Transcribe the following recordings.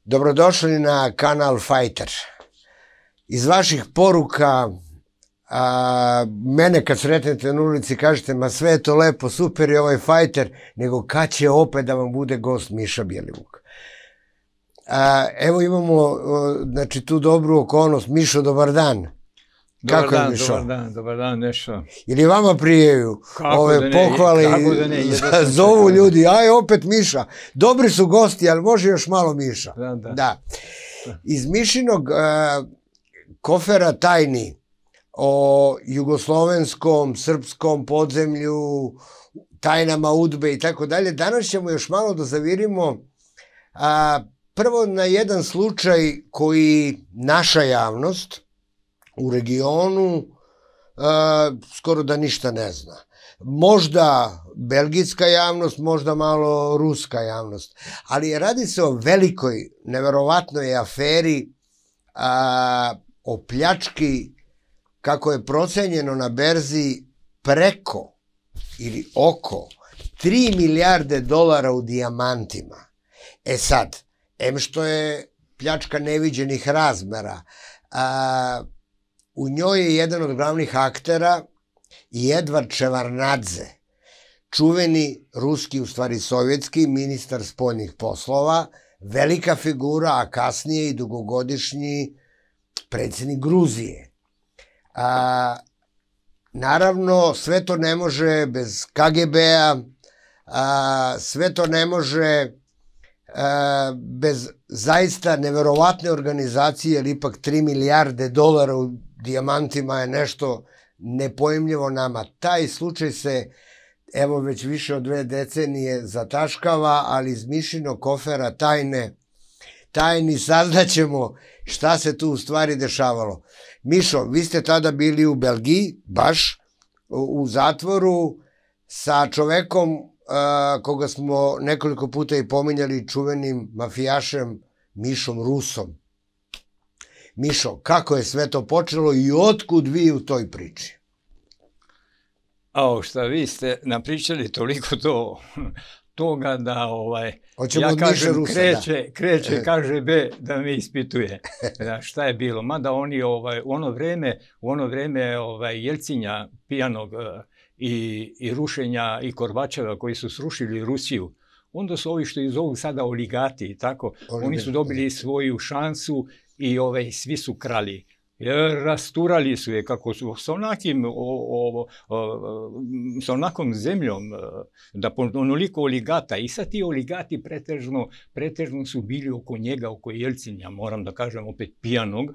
Dobrodošli na kanal Fighter. Iz vaših poruka, mene kad sretnete na ulici kažete ma sve je to lepo, super je ovaj Fighter, nego kad će opet da vam bude gost Miša Bjelivuk. Evo imamo tu dobru okolnost. Mišo, dobar dan. Kako je Mišo? Dobar dan, Nešo. Ili vama prijeju ove pohvale i zovu ljudi, aj opet Miša. Dobri su gosti, ali može još malo Miša. Da. Iz Mišinog kofera tajni o jugoslovenskom, srpskom podzemlju, tajnama UDBE i tako dalje, danas ćemo još malo da zavirimo prvo na jedan slučaj koji naša javnost u regionu skoro da ništa ne zna. Možda belgijska javnost, možda malo ruska javnost, ali radi se o velikoj, neverovatnoj aferi, o pljački, kako je procenjeno na berzi, preko ili oko 3 milijarde dolara u dijamantima. E sad, em što je pljačka neviđenih razmera, u njoj je jedan od glavnih aktera i Edvard Ševarnadze, čuveni ruski, u stvari sovjetski, ministar spoljnih poslova, velika figura, a kasnije i dugogodišnji predsjednik Gruzije. Naravno, sve to ne može bez KGB-a, sve to ne može bez zaista neverovatne organizacije, jer ipak 3 milijarde dolara u dijamantima je nešto nepojmljivo nama. Taj slučaj se, evo već više od 2 decenije zataškava, ali iz Mišinog kofera tajni saznaćemo šta se tu u stvari dešavalo. Mišo, vi ste tada bili u Belgiji, baš u zatvoru, sa čovekom koga smo nekoliko puta i pominjali, čuvenim mafijašem Mišom Rusom. Mišo, kako je sve to počelo i otkud vi u toj priči? Šta vi ste napričali toliko toga da ja kažem kreće KGB da me ispituje šta je bilo. Mada oni u ono vreme Jelcinja pijanog i rušenja i Korbačeva koji su srušili Rusiju, onda su ovi što ih zovu sada oligati i tako, oni su dobili svoju šansu i svi su krali. Rasturali su je kako su sa onakom zemljom, da onoliko oligata. I sad ti oligati pretežno su bili oko njega, oko Jelcinja, moram da kažem opet pijanog,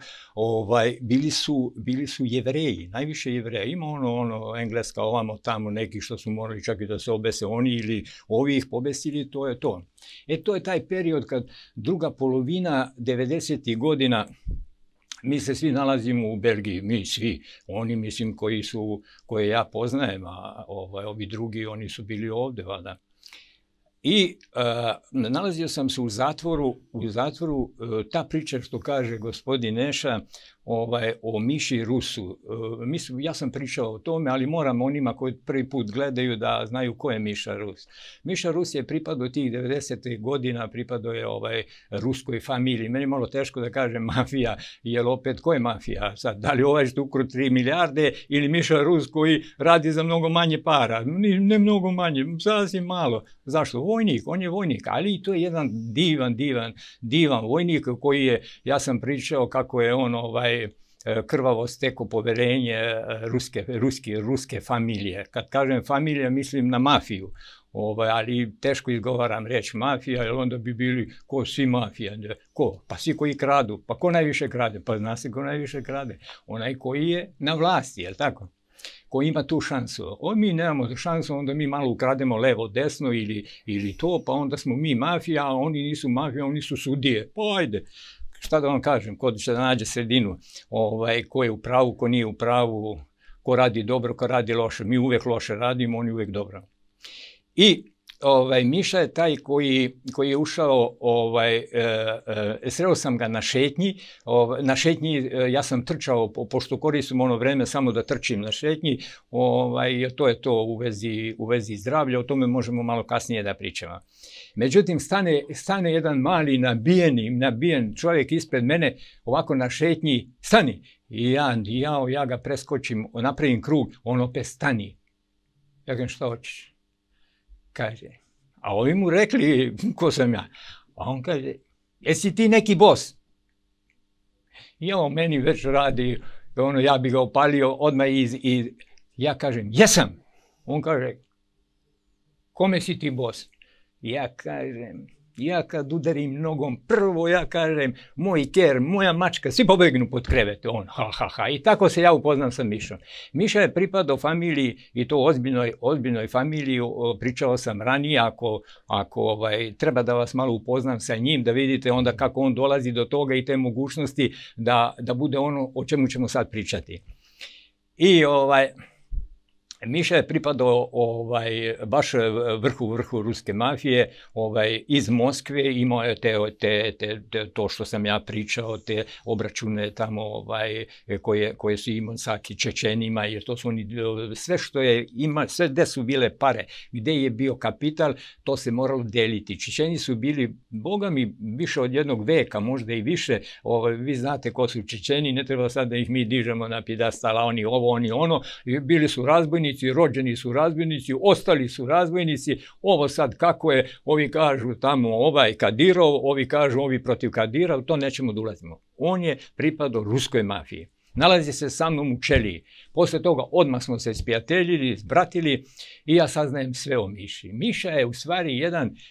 bili su Jevreji, najviše Jevreja. Ima Engleska ovamo tamo neki što su morali čak i da se obese oni ili ovi ih pobesili, to je to. To je taj period kad druga polovina 90. godina, mi se svi nalazimo u Belgiji, mi svi, oni mislim koje ja poznajem, a ovi drugi, oni su bili ovde, vada. I nalazio sam se u zatvoru, ta priča što kaže gospodin Neša o Miši Rusu. Ja sam pričao o tome, ali moram onima koji prvi put gledaju da znaju ko je Miša Rus. Miša Rus je pripadao tih 90. godina, pripadao je ruskoj familiji. Meni je malo teško da kažem mafija, jer opet ko je mafija? Sad, da li ovaj što ukro 3 milijarde ili Miša Rus koji radi za mnogo manje para? Ne mnogo manje, sasvim malo. Zašto? Vojnik, on je vojnik, ali to je jedan divan vojnik koji je, ja sam pričao kako je on krvavo steko poverenje ruske familije. Kad kažem familija, mislim na mafiju, ali teško izgovaram reč mafija, jer onda bi bili ko svi mafija. Ko? Pa svi koji kradu. Pa ko najviše krade? Pa zna se ko najviše krade. Onaj koji je na vlasti, je li tako? Koji ima tu šansu. Mi nemamo šansu, onda mi malo ukrademo levo, desno ili to, pa onda smo mi mafija, a oni nisu mafija, oni su sudije. Pa ajde. Šta da vam kažem, ko će da nađe sredinu, ko je u pravu, ko nije u pravu, ko radi dobro, ko radi loše. Mi uvek loše radimo, oni uvek dobro. I Miša je taj koji je ušao, sreo sam ga na šetnji, ja sam trčao, pošto koristim ono vreme samo da trčim na šetnji, to je to u vezi zdravlja, o tome možemo malo kasnije da pričamo. Međutim, stane jedan mali nabijen čovjek ispred mene, ovako na šetnji, stani, i ja ga preskočim, napravim krug, on opet stani. Ja kažem, šta hoćeš? Kaže, a ovi mu rekli ko sam ja. A on kaže, jesi ti neki bos? I on meni već radi, ja bi ga opalio odmah i ja kažem, jesam. On kaže, kome si ti bos? Ja kažem, ja kad udarim nogom prvo, ja kažem, moj ker, moja mačka, svi pobegnu pod krevet. On, ha. I tako se ja upoznam sa Mišom. Miša je pripadao familiji, i to ozbiljnoj familiji, pričao sam ranije, ako treba da vas malo upoznam sa njim, da vidite onda kako on dolazi do toga i te mogućnosti da bude ono o čemu ćemo sad pričati. I Miša je pripadao baš vrhu ruske mafije, iz Moskve, imao je to što sam ja pričao, te obračune tamo koje su imao sa Čečenima, jer to su oni, sve što je imao, sve gde su bile pare, gde je bio kapital, to se moralo deliti. Čečeni su bili, boga mi, više od jednog veka, možda i više, vi znate ko su Čečeni, ne treba sad da ih mi dižemo na pjedestal, oni ovo, oni ono, bili su razbojnici, rođeni su razbojnici, ostali su razbojnici, ovo sad kako je, ovi kažu tamo Kadirov, ovi kažu ovi protiv Kadira, to nećemo da ulazimo. On je pripadao ruskoj mafiji. Nalazi se sa mnom u ćeliji. Posle toga odmah smo se sprijateljili, zbratili i ja saznajem sve o Miši. Miša je u stvari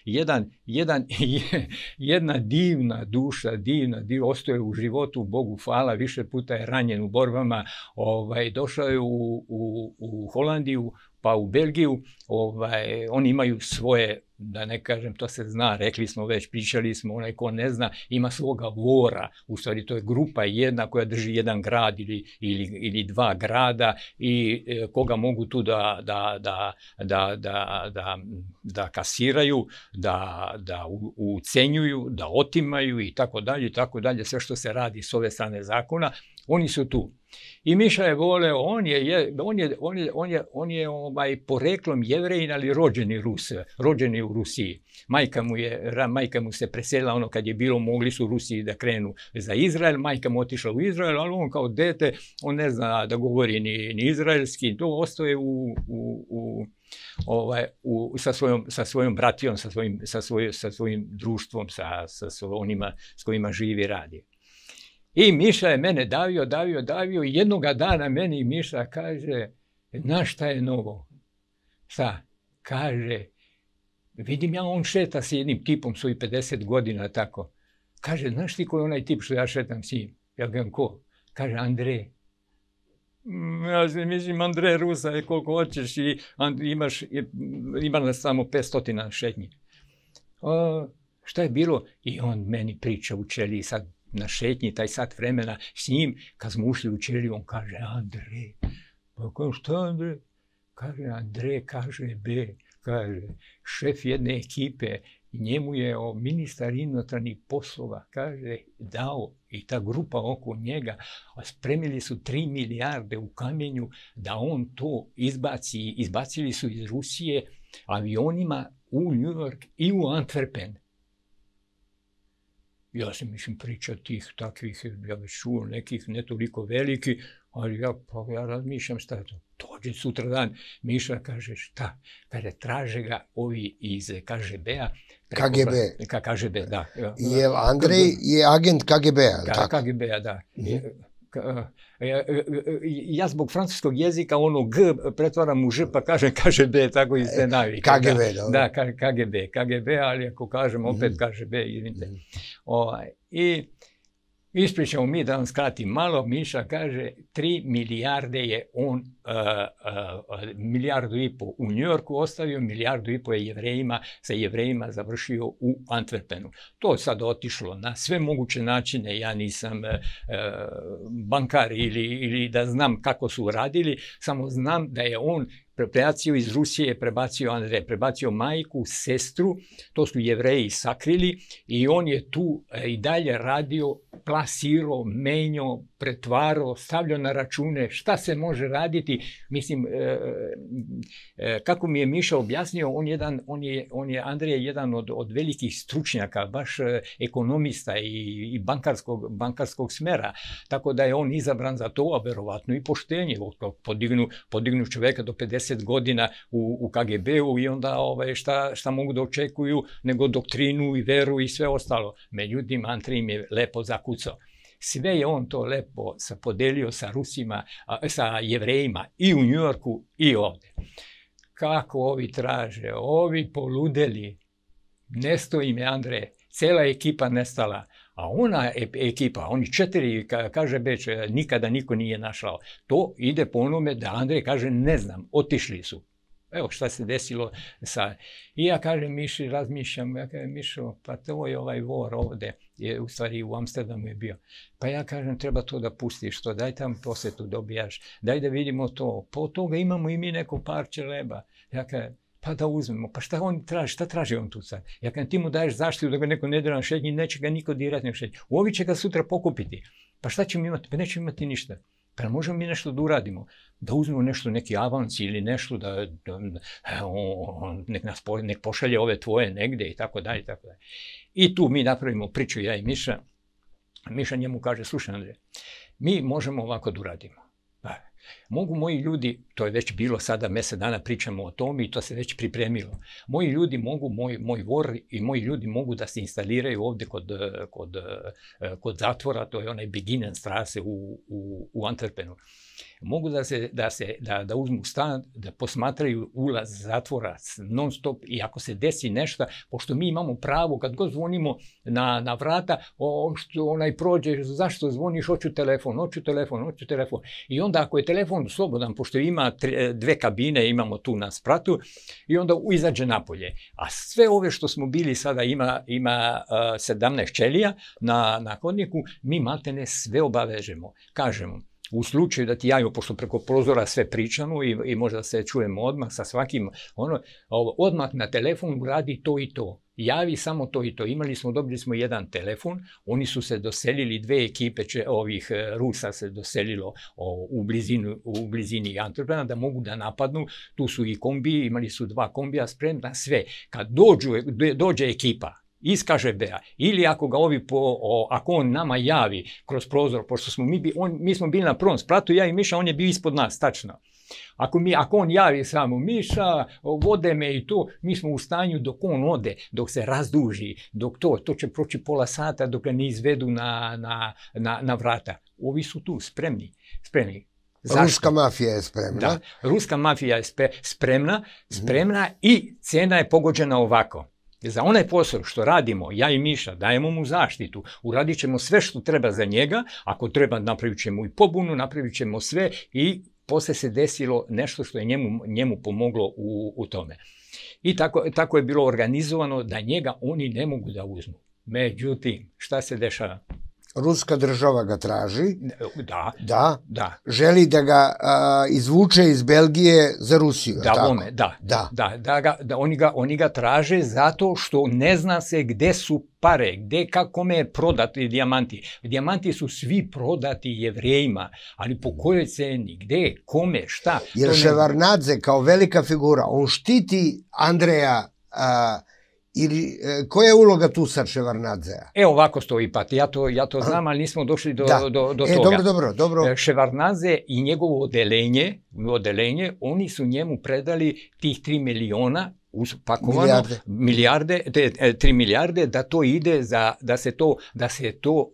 jedna divna duša, ostaje u životu, Bogu hvala, više puta je ranjen u borbama, došao je u Holandiju, pa u Belgiju, oni imaju svoje, da ne kažem, to se zna, rekli smo već, pričali smo, onaj ko ne zna, ima svoga vora, u stvari to je grupa jedna koja drži jedan grad ili dva grada i koga mogu tu da kasiraju, da ucenjuju, da otimaju i tako dalje, sve što se radi s ove strane zakona, oni su tu. I Miša je voleo, on je poreklom Jevrejin, ali rođeni u Rusiji. Majka mu se preselila ono kad je bilo, mogli su Rusiji da krenu za Izrael, majka mu otišla u Izrael, ali on kao dete, on ne zna da govori ni izraelski, to ostaje sa svojom bratijom, sa svojim društvom, sa onima s kojima živi i radi. I Miša je mene davio i jednoga dana meni Miša kaže, znaš šta je novo? Kaže, vidim ja on šeta s jednim tipom svojih 50 godina tako. Kaže, znaš ti ko je onaj tip što ja šetam s njim? Ja gledam ko? Kaže, Andrej. Ja se mislim, Andrej Rusa je koliko hoćeš i ima nas samo 500 na šetnji. Šta je bilo? I on meni priča u ćeliji sad na šetnji, taj sat vremena s njim, kad smo ušli u ćeliju, on kaže, Andrej. Pa kao, šta Andrej? Kaže, Andrej, kaže, kaže, šef jedne ekipe, njemu je ministar inostranih poslova, kaže, dao i ta grupa oko njega, spremili su 3 milijarde u kamenju da on to izbacili su iz Rusije avionima u New York i u Antwerpen. Ja se mislim priča tih takvih, ja već čuo nekih ne toliko veliki, ali ja razmišljam šta je to. Dođe sutra dan, Miša kaže šta? Kaže, traže ga ovi iz KGB-a. KGB, da. Jer Andrej je agent KGB-a. KGB-a, da. Ja zbog francuskog jezika ono G pretvaram u Ž pa kažem KGB, tako i se navike. KGB, da. Da, KGB, ali ako kažem opet KGB, izvinite. I ispričamo mi, da vam skratim malo, Miša kaže 3 milijarde je on milijardu i po u Njujorku ostavio, milijardu i po je sa Jevrejima završio u Antwerpenu. To je sad otišlo na sve moguće načine, ja nisam bankar ili da znam kako su radili, samo znam da je on prebacio iz Rusije, prebacio majku, sestru, to su Jevreji sakrili i on je tu i dalje radio, plasirao, menjao, pretvarao, stavljao na račune, šta se može raditi. Mislim, kako mi je Miša objasnio, Andrej je jedan od velikih stručnjaka, baš ekonomista i bankarskog smera, tako da je on izabran za to, a verovatno i poštenje. Podignu čoveka do 50 godina u KGB-u i onda šta mogu da očekuju nego doktrinu i veru i sve ostalo. Međutim, Andrej im je lepo zakucao. Sve je on to lepo podelio sa Rusima, sa Jevrejima i u Njujorku i ovdje. Kako ovi traže, ovi poludeli, nesto im je Andrej, cela ekipa nestala, a ona ekipa, oni 4, kaže Beč, nikada niko nije našao. To ide po onome da Andrej kaže ne znam, otišli su. Evo šta se desilo sa... I ja kažem Miši, razmišljam, ja kažem Mišo, pa to je ovaj vor ovde, u stvari u Amsterdamu je bio. Pa ja kažem, treba to da pustiš to, daj tam posjetu dobijaš, daj da vidimo to, pa od toga imamo i mi neko parče leba. Ja kažem, pa da uzmemo, pa šta on traži, šta traži on tu sad? Ja kažem, ti mu daješ zaštitu da ga neko ne dira na šetnji, neće ga niko dirati na šetnji. Ovi će ga sutra pokupiti. Pa šta ćemo imati? Pa nećemo imati ništa. Pa možemo mi nešto da uradimo, da uzmemo nešto, neki avans ili nešto, nek pošalje ove tvoje negde i tako dalje, tako dalje. I tu mi napravimo priču, ja i Miša. Miša njemu kaže, slušaj Andrej, mi možemo ovako da uradimo. Mogu moji ljudi, to je već bilo sada mjesec dana pričamo o tome i to se već pripremilo. Moji ljudi mogu, moj vor i moji ljudi mogu da se instaliraju ovdje kod zatvora, to je onaj Beginenstrasse u Antwerpenu. Mogu da uzmu stan, da posmatraju ulaz zatvora non stop i ako se desi nešto, pošto mi imamo pravo, kad god zvonimo na vrata, onaj prođe, zašto zvoniš, hoću telefon. I onda ako je telefon slobodan, pošto ima 2 kabine, imamo tu na spratu, i onda izađe napolje. A sve ove što smo bili sada ima 17 ćelija na hodniku, mi maltene sve obavežemo, kažemo. U slučaju da ti javimo, pošto preko prozora sve pričamo i možda se čujemo odmah sa svakim, odmah na telefon radi to i to. Javi samo to i to. Dobili smo jedan telefon, oni su se doselili, 2 ekipe ovih Rusa se doselilo u blizini Antwerpena da mogu da napadnu. Tu su i kombiji, imali su 2 kombija spremna, sve. Kad dođe ekipa iz KGB-a, ili ako on nama javi kroz prozor, pošto mi smo bili na prvom spratu, ja i Miša, on je bio ispod nas, tačno. Ako on javi samo Miša, vode me i to, mi smo u stanju dok on ode, dok se razduži, dok to će proći pola sata dok ga ne izvedu na vrata. Ovi su tu, spremni. Zašto? Ruska mafija je spremna. Da, ruska mafija je spremna i cena je pogođena ovako. Za onaj posao što radimo, ja i Miša, dajemo mu zaštitu, uradit ćemo sve što treba za njega, ako treba napravit ćemo i pobunu, napravit ćemo sve i poslije se desilo nešto što je njemu pomoglo u tome. I tako je bilo organizovano da njega oni ne mogu da uzmu. Međutim, šta se dešava? Ruska država ga traži. Da. Želi da ga izvuče iz Belgije za Rusiju. Oni ga traže zato što ne zna se gde su pare, kome je prodati dijamanti. Dijamanti su svi prodati Jevrejima, ali po kojoj ceni, gde, kome, šta. Jer Ševarnadze kao velika figura, on štiti Andreja. Ili koja je uloga tu sad Ševarnadzea? Ovako stoji, pa ja to znam, ali nismo došli do toga. Dobro. Ševarnadze i njegovo odelenje, oni su njemu predali tih 3 miliona upakovano, milijarde, 3 milijarde, da to ide da se to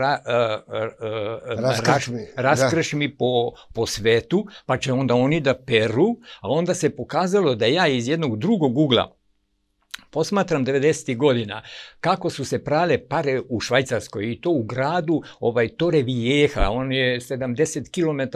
raskršmi po svetu, pa će onda oni da peru, a onda se pokazalo da ja iz jednog drugog ugla posmatram 90. godina kako su se prale pare u Švajcarskoj i to u gradu Torrevieja, on je 70 km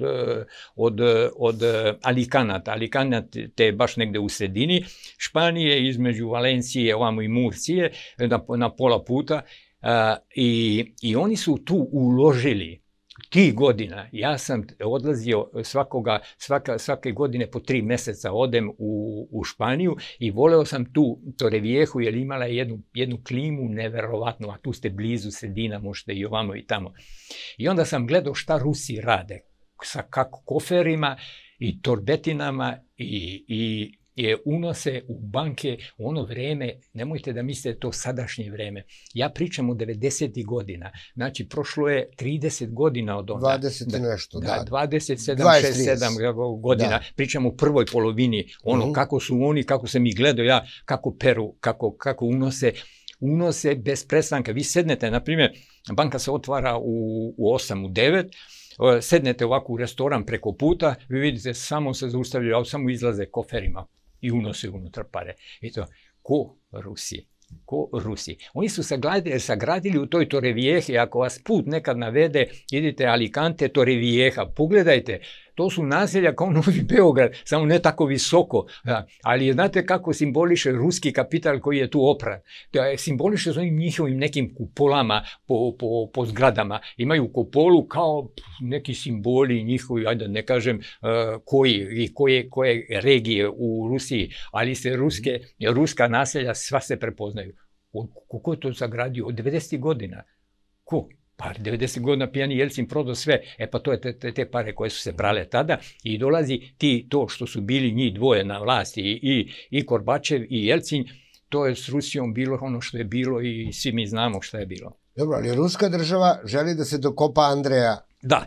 od Alicanata. Alicante je baš negde u sredini Španije, između Valencije ovamo i Murcije, na pola puta, i oni su tu uložili tih godina. Ja sam odlazio svake godine po 3 meseca odem u Španiju i voleo sam tu Torrevieju jer imala je jednu klimu neverovatnu, a tu ste blizu sredina, možete i ovamo i tamo. I onda sam gledao šta Rusi rade sa kako koferima i torbetinama i unose u banke u ono vreme, nemojte da mislite to sadašnje vreme. Ja pričam o 90. godina, znači prošlo je 30 godina od onda. 20 i nešto, da. 27, 6-7 godina, pričam u prvoj polovini, ono kako su oni, kako se mi gledao ja, kako peru, kako unose bez prestanka. Vi sednete, na primjer, banka se otvara u 8, u 9, sednete ovako u restoran preko puta, vi vidite samo se zaustavljaju, samo izlaze koferima i unose unutra pare. I to, ko Rusi. Oni su sagradili u toj Torrevieji, ako vas put nekad navede, idite Alicante, Torrevieja, pogledajte, to su naselja kao Novi Beograd, samo ne tako visoko, ali znate kako simboliše ruski kapital koji je tu opran. Simboliše s onim njihovim nekim kupolama po zgradama. Imaju kupolu kao neki simboli njihovi, ajde ne kažem koje regije u Rusiji, ali se ruska naselja sva se prepoznaju. Ko je to sagradio? Od 90. godina. Ko? Pa 90 godina pijani Jelcin prodao sve, pa to je te pare koje su se prale tada i dolazi to što su bili njih dvoje na vlasti i Gorbačev i Jelcin, to je s Rusijom bilo ono što je bilo i svi mi znamo što je bilo. Dobro, ali ruska država želi da se dokopa Andreja. Da.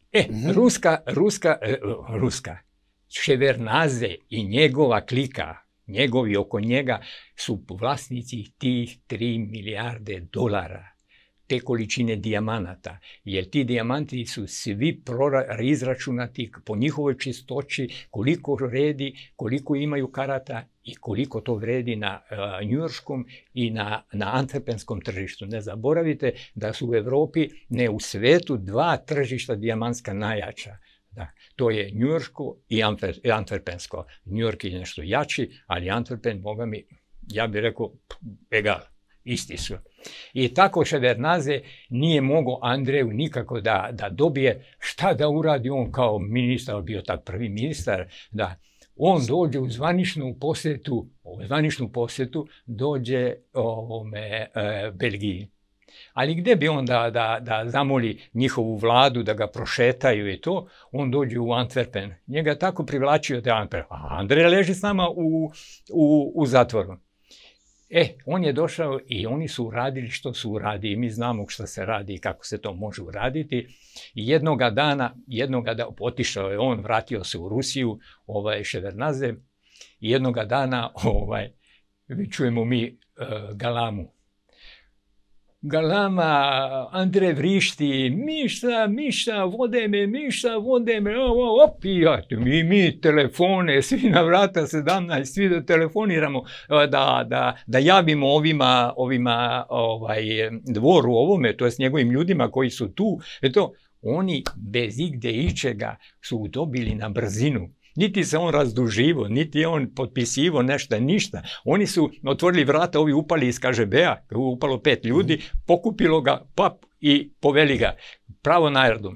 Ruska. Ševernaze i njegova klika, njegovi oko njega su vlasnici tih 3 milijarde dolara. Te količine dijamanata, jer ti dijamanti su svi izračunati po njihovoj čistoći, koliko vredi, koliko imaju karata i koliko to vredi na njujorškom i na antverpenskom tržištu. Ne zaboravite da su u Evropi, ne u svetu, 2 tržišta dijamantska najjača. To je njujorško i antverpensko. Njujork je nešto jači, ali Antverpen, boga mi, ja bih rekao, egal. Isti su. I tako Ševernaze nije mogao Andreju nikako da dobije šta da uradi on kao ministar, bio tak prvi ministar, da on dođe u zvaničnu posjetu, dođe Belgiji. Ali gdje bi on da zamoli njihovu vladu da ga prošetaju i to, on dođe u Antwerpen. Njega tako privlačio da je Antwerpen. A Andrej leži s nama u zatvoru. On je došao i oni su uradili što su uradili. Mi znamo što se radi i kako se to može uraditi. I jednoga dana, otišao je on, vratio se u Rusiju, Ševernaze, i jednoga dana čujemo mi galamu. Galama, Andrej vrišti, Miša, vode me, mi telefone, svi na vrata 17, svi da telefoniramo, da javimo ovima dvoru ovome, to je s njegovim ljudima koji su tu, oni bez igde ičega su dobili na brzinu. Niti se on razduživo, niti je on potpisivo nešto, ništa. Oni su otvorili vrata, ovi upali iz KGB-a, upalo 5 ljudi, pokupilo ga, i poveli ga pravo na aerodrom.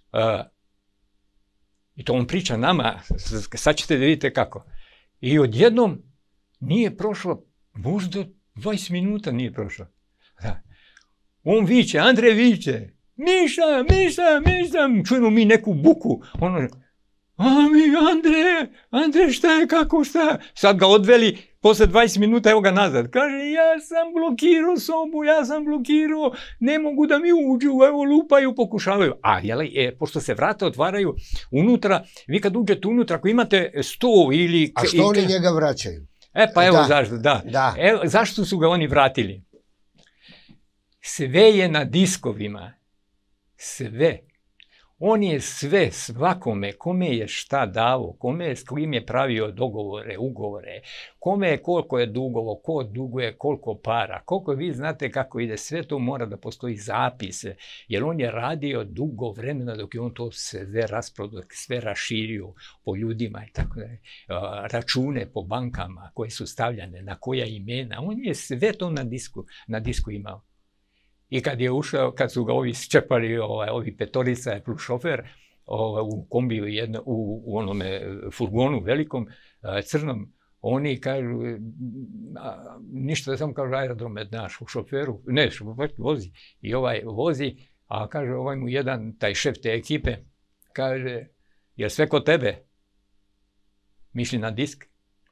I to on priča nama, sad ćete da vidite kako. I odjednom nije prošlo, možda 20 minuta nije prošlo. On viče, Andrej viče, Miša, čujemo mi neku buku, Andrej, šta je, kako, šta? Sad ga odveli, posle 20 minuta, evo ga nazad. Kaže, ja sam blokirao sobu, ne mogu da mi uđu, evo lupaju, pokušavaju. Pošto se vrata otvaraju unutra, vi kad uđete unutra, ako imate sto ili... A što oni njega vraćaju? Zašto, da. Zašto su ga oni vratili? Sve je na diskovima. Sve. On je sve svakome, kome je šta davo, kome je s kim je pravio dogovore, ugovore, kome je koliko je dugovo, ko duguje koliko para, koliko vi znate kako ide, sve to mora da postoji zapise, jer on je radio dugo vremena dok je on to sve rasprodao, sve raširio po ljudima i tako da, račune po bankama koje su stavljane, na koja imena, on je sve to na disku imao. I kad je ušao, kad su ga ovi čepali, ovi petorica plus šofer, u kombiju, u onome furgonu velikom, crnom, oni kažu, ništa, samo kažu aerodromet naš, u šoferu, ne, vozi. I ovaj vozi, a kaže, ovaj mu jedan, taj šef te ekipe, kaže, je sve kod tebe? Misli na disk?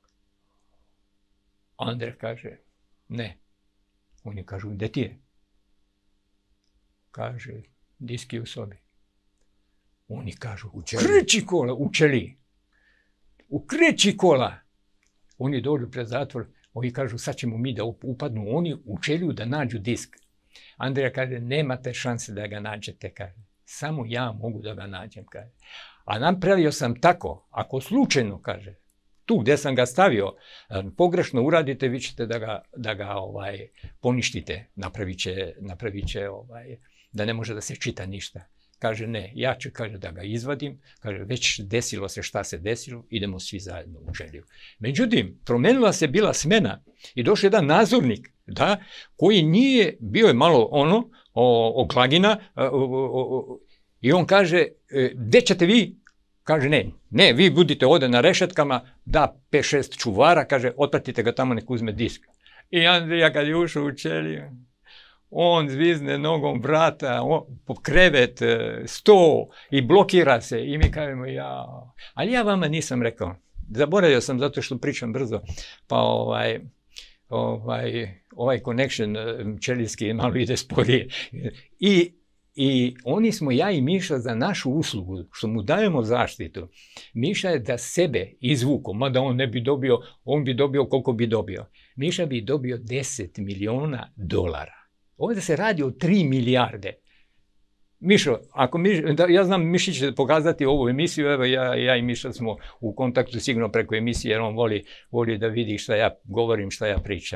Andre kaže, ne. Oni kažu, gde ti je? Kaže, disk je u sobi. Oni kažu, kreći kola, u ćeliji. Ukreći kola. Oni dođu pred zatvor, oni kažu, sad ćemo mi da upadnu oni u ćeliju da nađu disk. Andrija kaže, nemate šanse da ga nađete, kaže. Samo ja mogu da ga nađem, kaže. A napravio sam tako, ako slučajno, kaže, tu gdje sam ga stavio, pogrešno uradite, vi ćete da ga poništite, napravit će da ne može da se čita ništa. Kaže, ne, ja ću, kaže, da ga izvadim, kaže, već desilo se šta se desilo, idemo svi zajedno u ćeliju. Međutim, promenila se bila smena i došao jedan nadzornik, da, koji nije, bio je malo oklagina, i on kaže, gde ćete vi? Kaže, ne, vi budite ovdje na rešetkama, da 5-6 čuvara, kaže, otpratite ga tamo, nek uzme disk. I Andrija kad je ušao u ćeliju, on zvizne nogom vrata, po krevet, sto i blokira se. I mi kažemo, ali ja vama nisam rekao. Zaboravio sam zato što pričam brzo, pa ovaj connection ćelijski malo ide sporije. I oni smo, ja i Miša, za našu uslugu, što mu dajemo zaštitu, Miša je da sebe izvuko, mada on ne bi dobio, on bi dobio koliko bi dobio. Miša bi dobio $10 miliona. Ovdje se radi o 3 milijarde. Mišo, ja znam, Mišić će pokazati ovu emisiju, evo ja i Miša smo u kontaktu sigurno preko emisije, jer on voli da vidi šta ja govorim, šta ja pričam.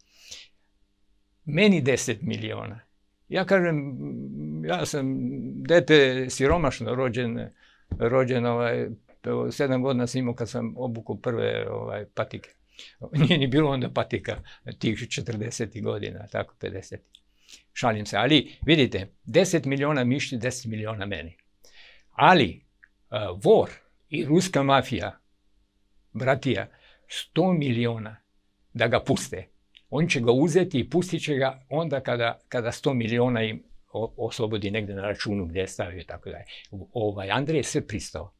Meni 10 miliona. Ja kažem, ja sam dete siromašno rođen 7 godina sam imao kad sam obukao prve patike. Nije ni bilo onda patika tih 40 godina, tako 50. Šalim se, ali vidite, 10 miliona Miši, 10 miliona meni. Ali Vor i ruska mafija, bratija, 100 miliona da ga puste. On će ga uzeti i pustit će ga onda kada 100 miliona im oslobodi negdje na računu gdje je stavio i tako dalje. Andrej je sve pristao.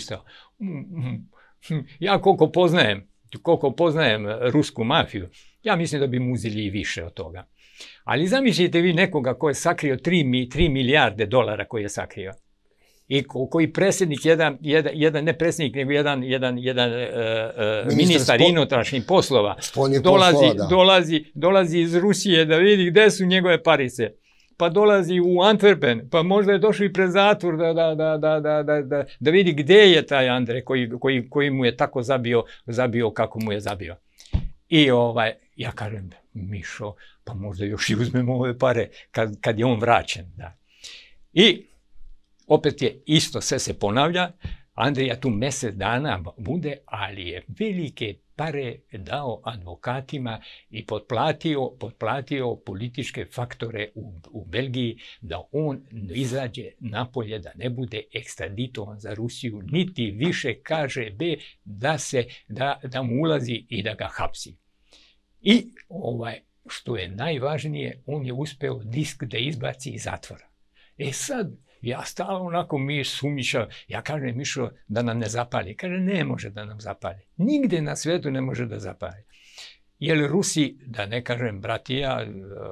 Ja koliko poznajem rusku mafiju, ja mislim da bi mu uzeli i više od toga. Ali zamislite vi nekoga ko je sakrio 3 milijarde dolara koji je sakrio. I koji predsjednik, jedan ne predsjednik, nego jedan ministar unutrašnjih poslova, dolazi iz Rusije da vidi gdje su njegove parice. Pa dolazi u Antwerpen, pa možda je došao i pred zatvor da vidi gdje je taj Andrej koji mu je tako zabio kako mu je zabio. I ja kažem, Mišo, pa možda još i uzmemo ove pare kad je on vraćen. Da. I opet je isto, sve se ponavlja, Andrija tu mjesec dana bude, ali je velike pare dao advokatima i potplatio političke faktore u Belgiji da on izađe napolje, da ne bude ekstraditovan za Rusiju, niti više kaže B da mu ulazi i da ga hapsi. I što je najvažnije, on je uspeo disk da izbaci iz zatvora. Sad, ja stalno onako sumišao, ja kažem Mišo da nam ne zapali. Kaže, ne može da nam zapali. Nigde na svijetu ne može da zapali. Jer Rusi, da ne kažem bratija,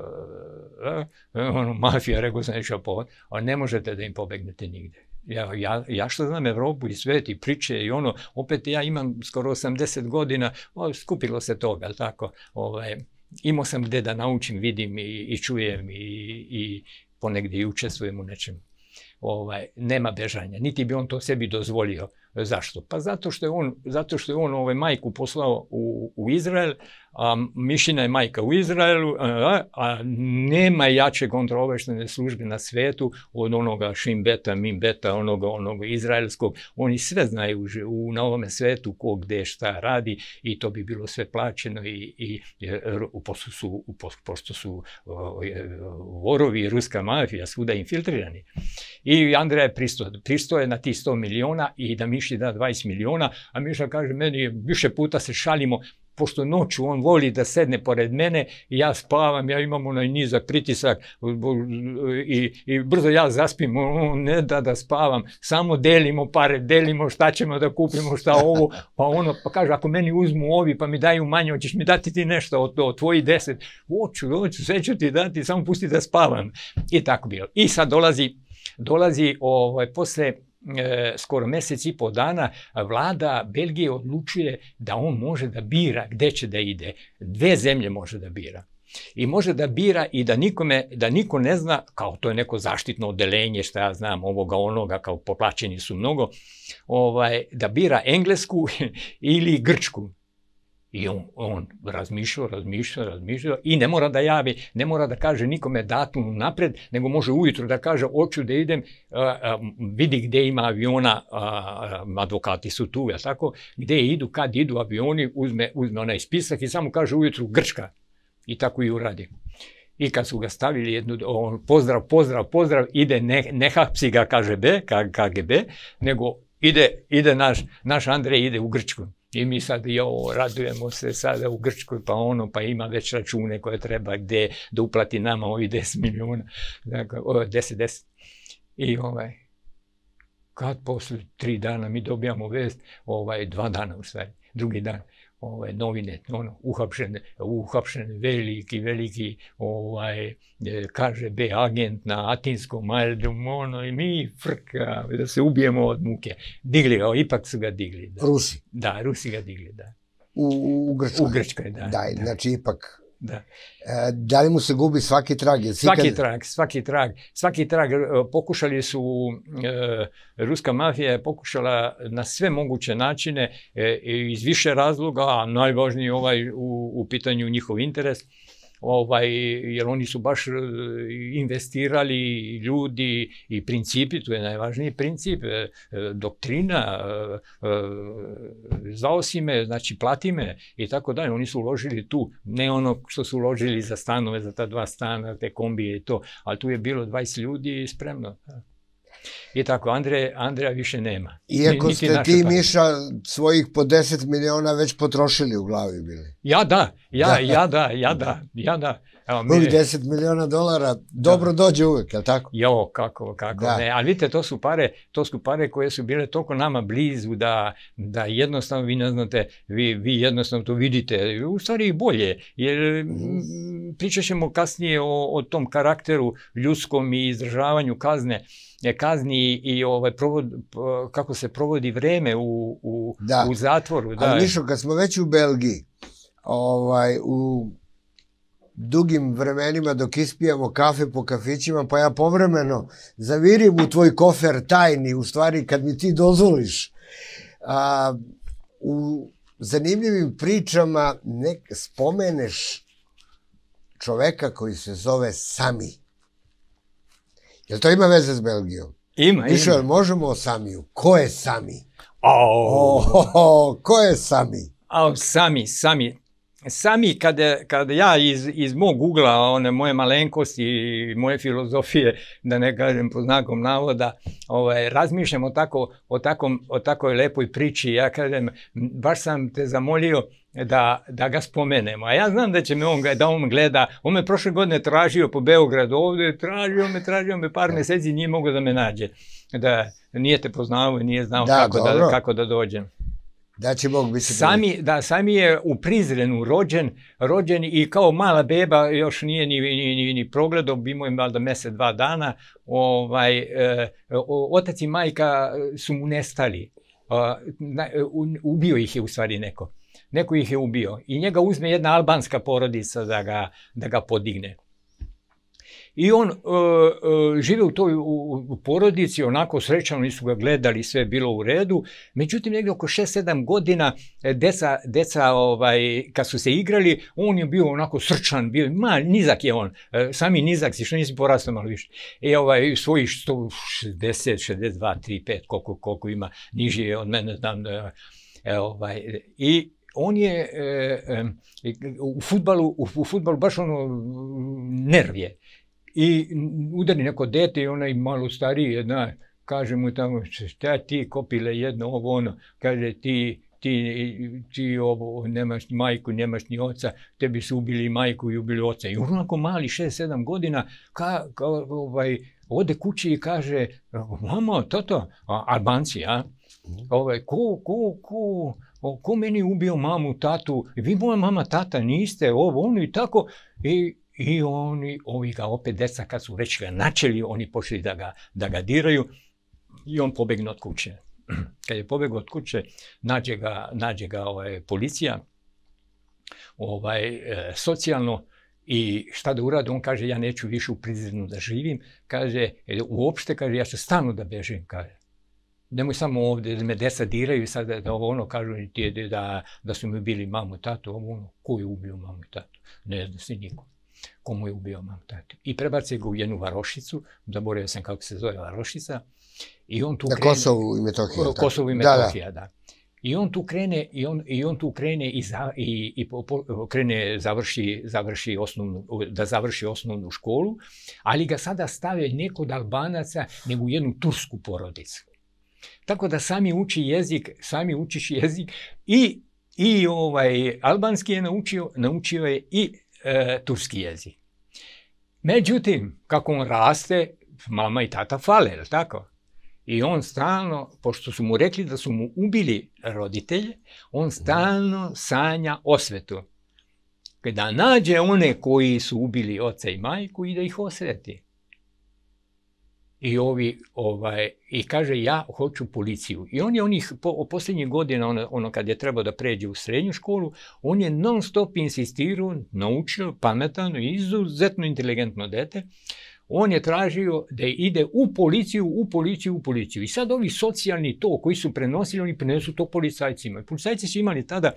mafija, rekao sam išao povod, ali ne možete da im pobegnete nigde. Ja što znam Evropu i svijet i priče i opet ja imam skoro 80 godina, skupilo se toga, ali tako, imao sam gde da naučim, vidim i čujem i ponegdje i učestvujem u nečemu. nema bežanja, niti bi on to sebi dozvolio. Zašto? Pa zato što je on majku poslao u Izrael, a Mišina je majka u Izraelu, a nema jače kontraobavještajne službe na svetu od onoga Šin Beta, Min Beta, onoga izraelskog. Oni sve znaju na ovome svetu ko gde šta radi i to bi bilo sve plaćeno pošto su vorovi i ruska mafija svuda infiltrirani. I Andreja je pristao na ti 100 miliona i da Miši da 20 miliona, a Miša kaže, meni više puta se šalimo, pošto noću on voli da sedne pored mene i ja spavam, ja imam onaj nizak pritisak i brzo ja zaspim, on ne da spavam, samo delimo pare, delimo šta ćemo da kupimo, šta ovo, pa kaže, ako meni uzmu ovi pa mi daju manje, hoćeš mi dati ti nešto od tvojih 10, hoću, sve ću ti dati, samo pusti da spavam. I tako bilo. I sad dolazi posle skoro mjesec i po dana, vlada Belgije odlučuje da on može da bira gde će da ide. 2 zemlje može da bira. I može da bira i da niko ne zna, kao to je neko zaštitno odelenje, šta ja znam, ovoga, onoga, kao poplaćeni su mnogo, da bira Englesku ili Grčku. I on razmišljao i ne mora da javi, ne mora da kaže nikome datum napred, nego može ujutro da kaže, hoću da idem, vidi gde ima aviona, advokati su tu, tako, gde idu, kad idu avioni, uzme onaj spisak i samo kaže ujutru Grčka. I tako i uradi. I kad su ga stavili pozdrav, ide, ne hapsi ga KGB, nego ide naš Andrej, ide u Grčku. I mi sad radujemo se sada u Grčkoj, pa ima već račune koje treba gde da uplati nama ovih 10 miliona, 10. I kad posle 3 dana mi dobijamo vest, 2 dana u stvari, drugi dan, novine, uhapšen veliki KGB agent na atinskom aerodromu, i mi frka, da se ubijemo od muke. Digli ga, ipak su ga digli. Rusi? Da, Rusi ga digli, da. U Grčkoj? U Grčkoj, da. Da, znači ipak... Da. Da li mu se gubi svaki trag? Svaki trag. Pokušali su, ruska mafija je pokušala na sve moguće načine iz više razloga, a najvažniji u pitanju njihov interes, jer oni su baš investirali ljudi i principi, tu je najvažniji princip, doktrina, zvao si me, znači plati me i tako dalje. Oni su uložili tu, ne ono što su uložili za stanove, za ta 2 stana, te kombije i to, ali tu je bilo 20 ljudi spremno. I tako, Andreja više nema. Iako ste ti, Miša, svojih po 10 miliona već potrošili u glavi bili. Ja da. Ovih 10 miliona dolara dobro dođe uvek, je li tako? Jo, kako ne. Ali vidite, to su pare koje su bile toliko nama blizu da jednostavno vi ne znate, vi jednostavno to vidite, u stvari i bolje, jer pričat ćemo kasnije o tom karakteru ljudskom i izdržavanju kazni i kako se provodi vreme u zatvoru. Ali Mišo, kad smo već u Belgiji, u dugim vremenima dok ispijamo kafe po kafićima, pa ja povremeno zavirim u tvoj kofer tajni, u stvari kad mi ti dozvoliš, u zanimljivim pričama spomeneš čoveka koji se zove Sami. Jel to ima veze s Belgijom? Ima. Mišo, jel možemo o Samiju? Ko je Sami? Ko je Sami? Sami, kada ja iz mog ugla, one moje malenkosti i moje filozofije, da ne kažem po znakom navoda, razmišljam o takoj lepoj priči. Ja kažem, baš sam te zamolio da ga spomenemo. A ja znam da on gleda, on me prošle godine tražio po Beogradu ovde, tražio me par meseci, nije mogao da me nađe. Da nije te poznao i nije znao kako da dođem. Da će Bog biti Sami je u Prizrenu rođen i kao mala beba, još nije ni progledao, imao je valjda mesec, 2 dana, otac i majka su mu nestali. Ubio ih je u stvari neko. Neko ih je ubio i njega uzme jedna albanska porodica da ga podigne. I on žive u toj porodici, onako srećan, oni su ga gledali, sve je bilo u redu. Međutim, negdje oko 6-7 godina, deca, kad su se igrali, on je bio onako srčan, nizak je on, sami nizak si, što nisi porastao malo više. I svojih 160, 62, 3, 5, koliko ima, niži je od mene, znam da... I on je u fudbalu baš ono nerv je. I udari neko dete i onaj malo stariji, kaže mu tamo, šta ti kopile jedno, ovo ono, kaže ti ovo, nemaš ni majku, nemaš ni oca, tebi su ubili majku i ubili oca. I onako mali, 6-7 godina, ode kući i kaže, mama, tata, Albanci, ko meni ubio mamu, tatu, vi moja mama, tata niste, ovo, ono i tako. I ovi ga opet deca, kad su već ga načeli, oni počeli da ga diraju i on pobegnu od kuće. Kad je pobegao od kuće, nađe ga policija, socijalno, i šta da uradi, on kaže, ja neću više u Prizrenu da živim, kaže, uopšte, kaže, ja ću stalno da bežim, kaže. Nemoj samo ovdje da me deca diraju i sad da ovo ono kažu da su mi ubili mamu i tatu, ovo ono, ko je ubio mamu i tatu? Ne zna se niko. Ko mu je ubio mamu i tatu? I prebaci ga u jednu varošicu, zaboravio sam kako se zove varošica, i on tu krene... Na Kosovu i Metohiji. Kosovu i Metohija, da. I on tu krene da završi osnovnu školu, ali ga sada stave neko od Albanaca nego u jednu tursku porodicu. Tako da sami učiš jezik i albanski je naučio je i turski jezik. Međutim, kako on raste, mama i tata fale, je li tako? I on stalno, pošto su mu rekli da su mu ubili roditelje, on stalno sanja osvetu. Da nađe one koji su ubili oca i majku i da ih osveti. I kaže, ja hoću policiju. I on je onih posljednjih godina, kad je trebao da pređe u srednju školu, on je non stop insistirao, naučio, pametan, izuzetno inteligentno dete. On je tražio da ide u policiju. I sad ovi socijalni to koji su prenosili, oni prenesu to policajcima. Policajci su imali tada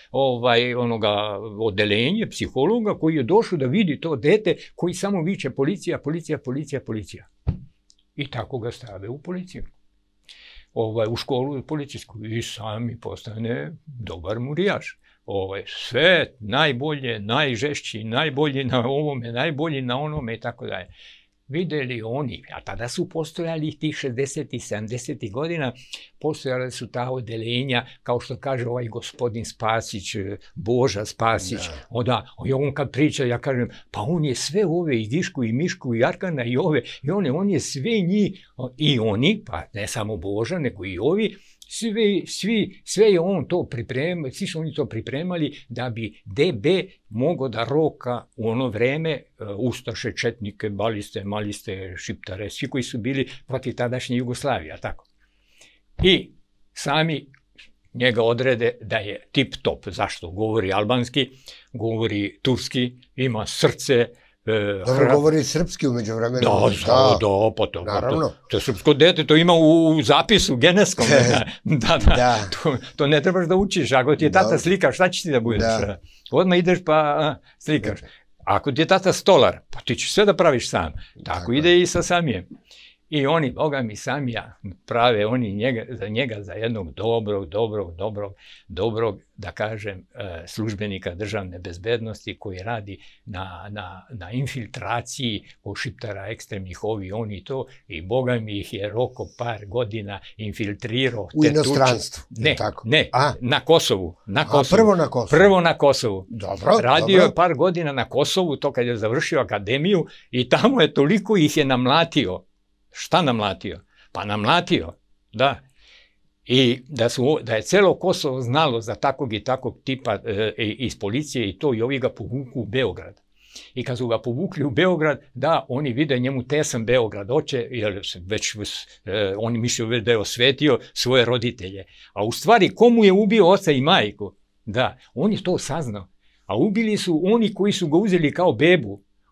odelenje, psihologa koji je došao da vidi to dete koji samo viče policija. I tako ga stave u policiju. U školu policijsku. I sami postane dobar murijaš. Sve najbolje, najžešći, najbolji na ovome, najbolji na onome i tako dalje. Vidjeli oni, a tada su postojali tih 60. i 70. godina, postojale su ta odelenja, kao što kaže ovaj gospodin Spasić, Boža Spasić, on kad priča, ja kažem, pa on je sve ove, i Višku, i Mišku, i Arkana, i ove, i on je sve njih, i oni, pa ne samo Boža, nego i ovi, sve je on to pripremio, svi su oni to pripremali da bi DB mogao da roka u ono vreme ustaše, četnike, baliste, maliste, šiptare, svi koji su bili protiv tadašnje Jugoslavije, tako. I sami njega odrede da je tip top. Zašto? Govori albanski, govori turski, ima srce. Dobro, govori srpski umeđu vremenu. To je srpsko dete, to ima u zapisu geneskom. To ne trebaš da učiš, ako ti je tata slikar, šta ćeš ti da budeš? Odmah ideš pa slikaš. Ako ti je tata stolar, pa ti ćeš sve da praviš sam. Tako ide i sa Samijem. I oni, Boga mi, Samija prave oni za njega za jednog dobrog, da kažem, službenika državne bezbednosti koji radi na infiltraciji po šiptara ekstremnih ovi, oni i to, i Boga mi ih je roko par godina infiltrirao. U inostranstvu? Ne, na Kosovu. Prvo na Kosovu. Radio je par godina na Kosovu, to kad je završio akademiju, i tamo je toliko ih je namlatio. Šta namlatio? Pa namlatio, da. I da je celo Kosovo znalo za takvog i takvog tipa iz policije i to, i ovi ga povuku u Beograd. I kad su ga povukli u Beograd, da, oni vide njemu tesan Beograd, hoće, jer već oni misle već da je osvetio svoje roditelje. A u stvari, komu je ubio oca i majku? Da, on je to saznao. A ubili su oni koji su ga uzeli kao bebu.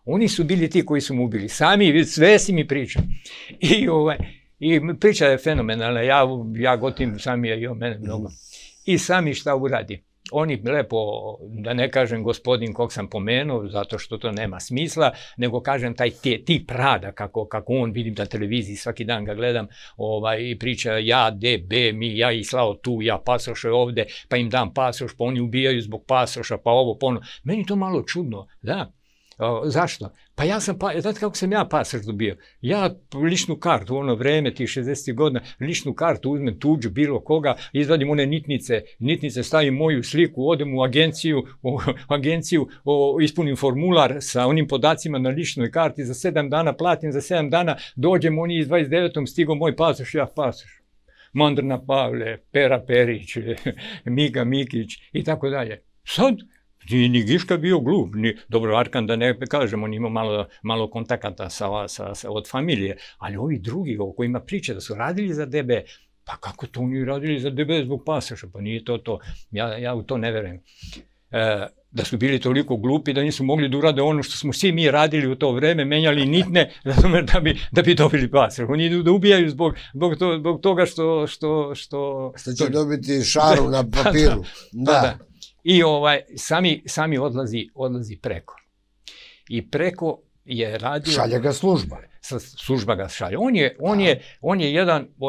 Oni su bili ti koji su mu ubili. Sami, sve si mi pričao. I priča je fenomenalna. Ja gotim Sami je i o mene mnogo. I Sami šta uradi? Oni lepo, da ne kažem gospodin kog sam pomenuo, zato što to nema smisla, nego kažem taj tip rada, kako on, vidim na televiziji, svaki dan ga gledam, i priča ja, B, mi, ja i slao tu, ja pasoše ovde, pa im dam pasoš, pa oni ubijaju zbog pasoša, pa ovo, pa ono. Meni to malo čudno, da. Zašto? Pa ja sam, znate kako sam ja pasoš dobio? Ja ličnu kartu, u ono vreme, tih 60 godina, ličnu kartu uzmem tuđu, bilo koga, izvadim one nitnice, stavim moju sliku, odem u agenciju, ispunim formular sa onim podacima na ličnoj karti, za 7 dana platim, za 7 dana dođem, oni iz 29. stigo moj pasoš, ja pasoš. Mandrna Pavle, Pera Perić, Miga Mikić i tako dalje. Sad, ni Giška bio glup, dobro, Arkan da ne kažem, on ima malo kontakata od familije, ali ovi drugi o kojima priče da su radili za DB, pa kako to oni radili za DB zbog pasoša, pa nije to, ja u to ne verujem. Da su bili toliko glupi da nisu mogli da urade ono što smo svi mi radili u to vreme, menjali nitne, da bi dobili pasoš. Oni idu da ubijaju zbog toga što će dobiti šaru na papiru. Da. I Sami odlazi preko. I preko je radio... Šalje ga služba. Služba ga šalje. On je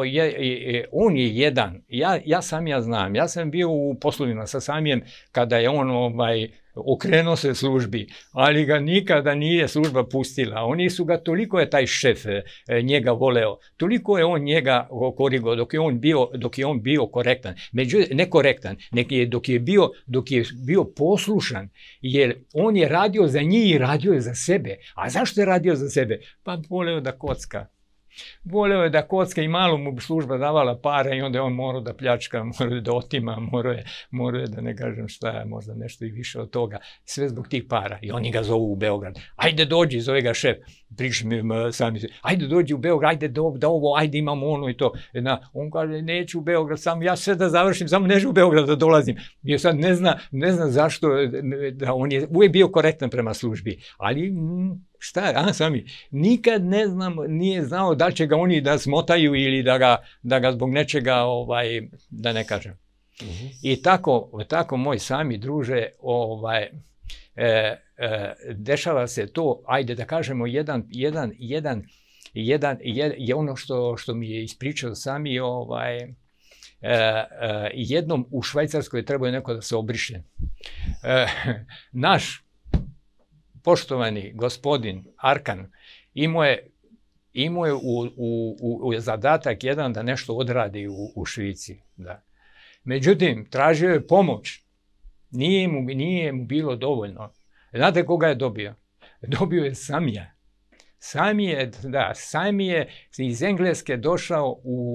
jedan, ja znam, ja sam bio u poslovima sa Samijem kada je on okrenuo se službi, ali ga nikada nije služba pustila. Oni su ga, toliko je taj šef njega voleo, toliko je on njega korigao dok je on bio korektan. Ne korektan, dok je bio poslušan, jer on je radio za njih i radio je za sebe. A zašto je radio za sebe? Pa voleo da kocka. Voleo je da kocka i malo mu služba davala para i onda je on morao da pljačka, morao je da otima, morao je da ne kažem šta je, možda nešto i više od toga. Sve zbog tih para. I oni ga zovu u Beograd. Ajde dođi, zove ga šef. Priča mi sami se. Ajde dođi u Beograd, ajde da ovo, ajde imamo ono i to. On kaže, neću u Beograd, samo ja sve da završim, samo neću u Beograd da dolazim. Jer sad ne zna zašto, da on je uvijek bio korektan prema službi. Ali... Šta, Sami, nikad nije znao da li će ga oni da smotaju ili da ga zbog nečega, da ne kažem. I tako moj Sami druže, dešava se to, ajde da kažemo, je ono što mi je ispričao Sami, jednom u Švajcarskoj trebao je neko da se obriše. Naš poštovani gospodin Arkan imao je u zadatak jedan da nešto odradi u Švici. Međutim, tražio je pomoć. Nije mu bilo dovoljno. Znate koga je dobio? Dobio je Samija. Sami je iz Engleske došao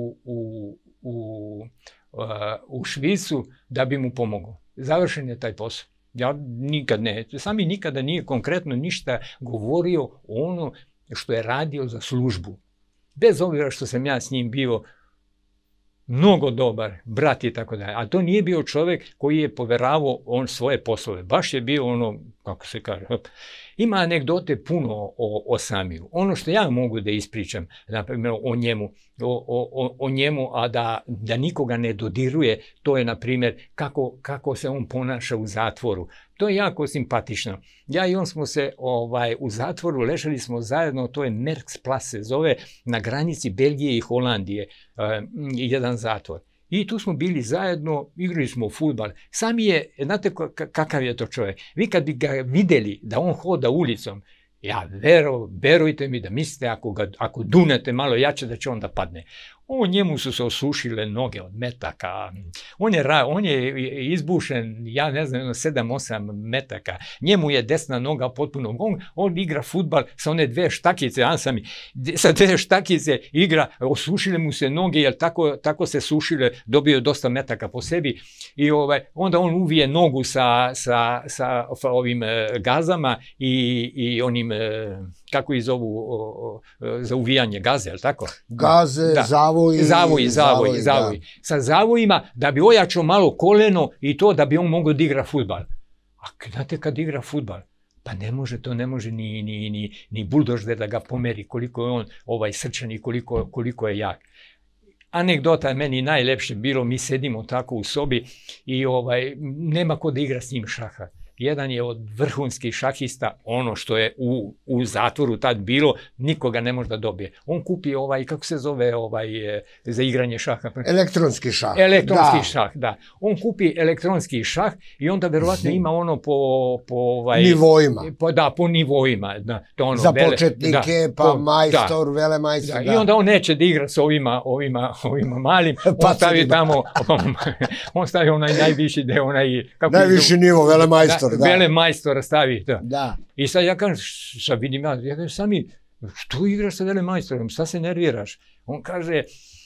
u Švicu da bi mu pomogao. Završen je taj posao. Sami nikada nije konkretno ništa govorio ono što je radio za službu. Bez obzira što sam ja s njim bio mnogo dobar, brat i tako dalje. A to nije bio čovjek koji je poveravao on svoje poslove. Baš je bio ono, kako se kaže, ima anegdote puno o Samiju. Ono što ja mogu da ispričam, naprimjer, o njemu, a da nikoga ne dodiruje, to je, na primjer, kako se on ponaša u zatvoru. To je jako simpatično. Ja i on smo se u zatvoru, ležali smo zajedno, to je Merksplas se zove, na granici Belgije i Holandije, jedan zatvor. I tu smo bili zajedno, igrali smo fudbal. Sami je, znate kakav je to čovjek? Vi kad bi ga vidjeli da on hoda ulicom, verujte mi da mislite ako dunete malo jače da će on da padne. Njemu su se osušile noge od metaka. On je izbušen, ja ne znam, 7-8 metaka. Njemu je desna noga potpuno. On igra fudbal sa one 2 štakice, sa 2 štakice igra, osušile mu se noge, jer tako se sušile, dobio je dosta metaka po sebi. I onda on uvije nogu sa ovim gazama i onim, kako ih zovu, za uvijanje gaze, je li tako? Gaze, Zavoji. Sa zavojima da bi ojačao malo koleno i to da bi on mogao da igra fudbal. A znate kad igra fudbal? Pa ne može, to ne može ni buldožder da ga pomeri koliko je on srčan i koliko je jak. Anegdota je meni najlepše bilo, mi sedimo tako u sobi i nema ko da igra s njim šaha. Jedan je od vrhunskih šahista, ono što je u zatvoru tad bilo, nikoga ne može da dobije. On kupi kako se zove za igranje šaha? Elektronski šah. Elektronski šah, da. On kupi elektronski šah i onda verovatno ima ono po nivoima. Da, po nivoima. Za početnike, pa majstor, velemajstor. I onda on neće da igra s ovima malim, on stavi tamo, on stavi onaj najviši deo, najviši nivo, velemajstor. Vele majstora stavi to. I sad ja kažem, šta vidim ja kažem, Sami, što igraš sa vele majstorom, šta se nerviraš? On kaže,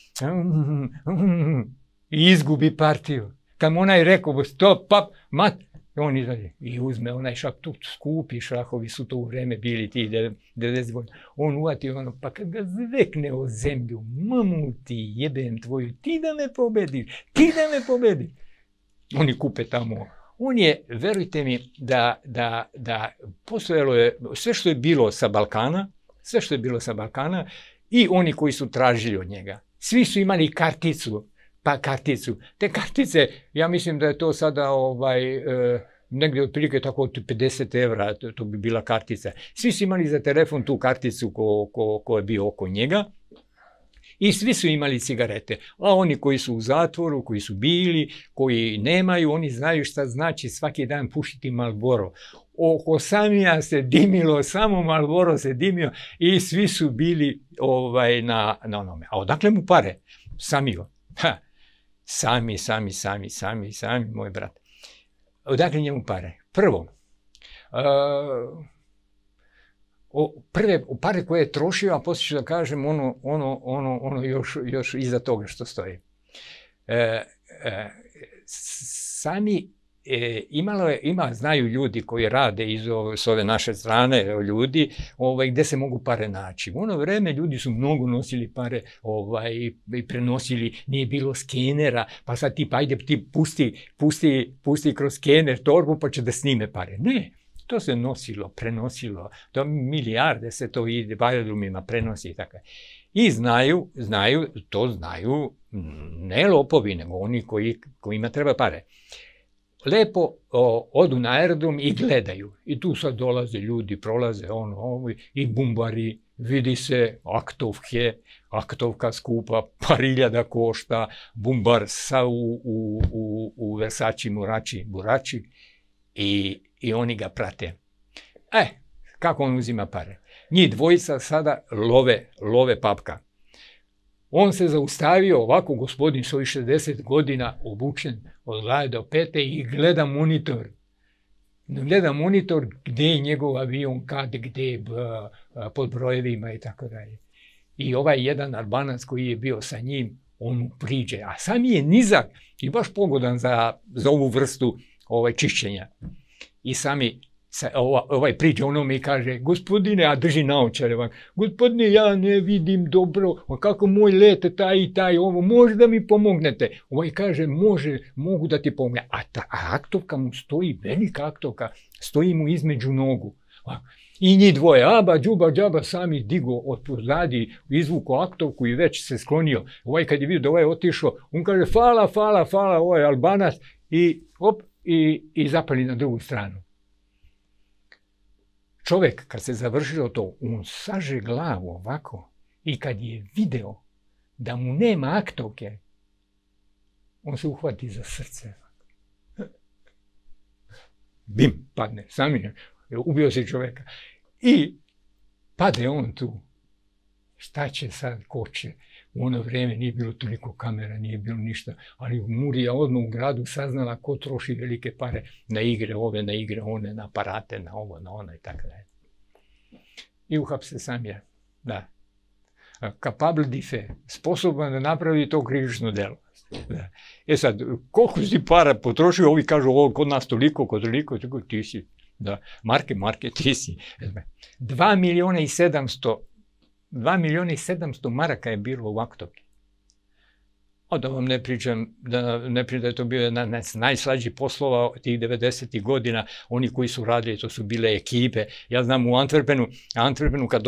izgubi partiju. Kad mu onaj rekao, stop, pap, mat, on izađe i uzme onaj šah, tu skupi šahovi su to u vreme bili ti 90 godina. On uvati pa kad ga zvekne o zemlju, mamu ti jebem tvoju, ti da me pobediš. Oni kupe tamo. On je, verujte mi, da postojalo je sve što je bilo sa Balkana i oni koji su tražili od njega. Svi su imali karticu. Te kartice, ja mislim da je to sada negdje otprilike tako od 50 evra, to bi bila kartica. Svi su imali za telefon tu karticu ko je bio oko njega. I svi su imali cigarete, a oni koji su u zatvoru, koji su bili, koji nemaju, oni znaju šta znači svaki dan pušiti Marlboro. Oko Samija se dimilo, samo Marlboro se dimio i svi su bili na onome. A odakle mu pare? Samio. Sami, moj brat. Odakle njemu pare? Prvo, prve pare koje je trošio, a poslije ću da kažem ono još iza toga što stoji. Sami znaju ljudi koji rade s ove naše strane, ljudi, gde se mogu pare naći. U ono vreme ljudi su mnogo nosili pare i prenosili, nije bilo skenera, pa sad ajde ti pusti kroz skener torbu pa će da snime pare. Ne. To se nosilo, prenosilo, do milijarde se to ide, bajdumima prenosi i tako. I znaju, ne lopovi, nego oni kojima treba pare. Lepo odu na aerodrom i gledaju. I tu sad dolaze ljudi, prolaze i bumbari, vidi se aktovka skupa, $1.000 košta, bumbar u Versace burači i oni ga prate. Kako on uzima pare? Njih dvojica sada love papka. On se zaustavio ovako, gospodin svojih 60 godina, obučen od glave do pete i gleda monitor. Gleda monitor gde je njegov avion, gde je pod brojevima i tako dalje. I ovaj jedan Albanac koji je bio sa njim, on mu priđe, a sam je nizak i baš pogodan za ovu vrstu čišćenja. I Sami priđe onome i kaže, gospodine, a drži naočare, gospodine, ja ne vidim dobro, kako moj lete taj i taj, može da mi pomognete? Kaže, mogu da ti pomogne. A ta aktovka mu stoji, velika aktovka, stoji mu između nogu. I njih dvoje, aba, džuba, džaba, Sami digo od pozadi, izvuko aktovku i već se sklonio. Kad je vidio da ovaj otišao, on kaže, fala, ovaj Albanac, i zapali na drugu stranu. Čovek, kad se završilo to, on saže glavu ovako i kad je video da mu nema aktovke, on se uhvati za srce. Bim, padne, Sami, ubio se čoveka. I pade on tu. Šta će sad, ko će? U ono vreme nije bilo toliko kamera, nije bilo ništa, ali Murija odmah u gradu saznala ko troši velike pare na igre ove, na igre one, na aparate, na ovo, na ono i tako dalje. I uhapse Samija, da. Capable di fe, sposoban da napravi to krivično delo. Sad, koliko si para potrošio, ovi kažu ovo kod nas toliko, ti si, da, marke, ti si. 2.700.000 maraka je bilo u aktovki. A da vam ne pričam da je to bio jedan najslađih poslova tih 90. godina, oni koji su radili, to su bile ekipe. Ja znam u Antwerpenu kad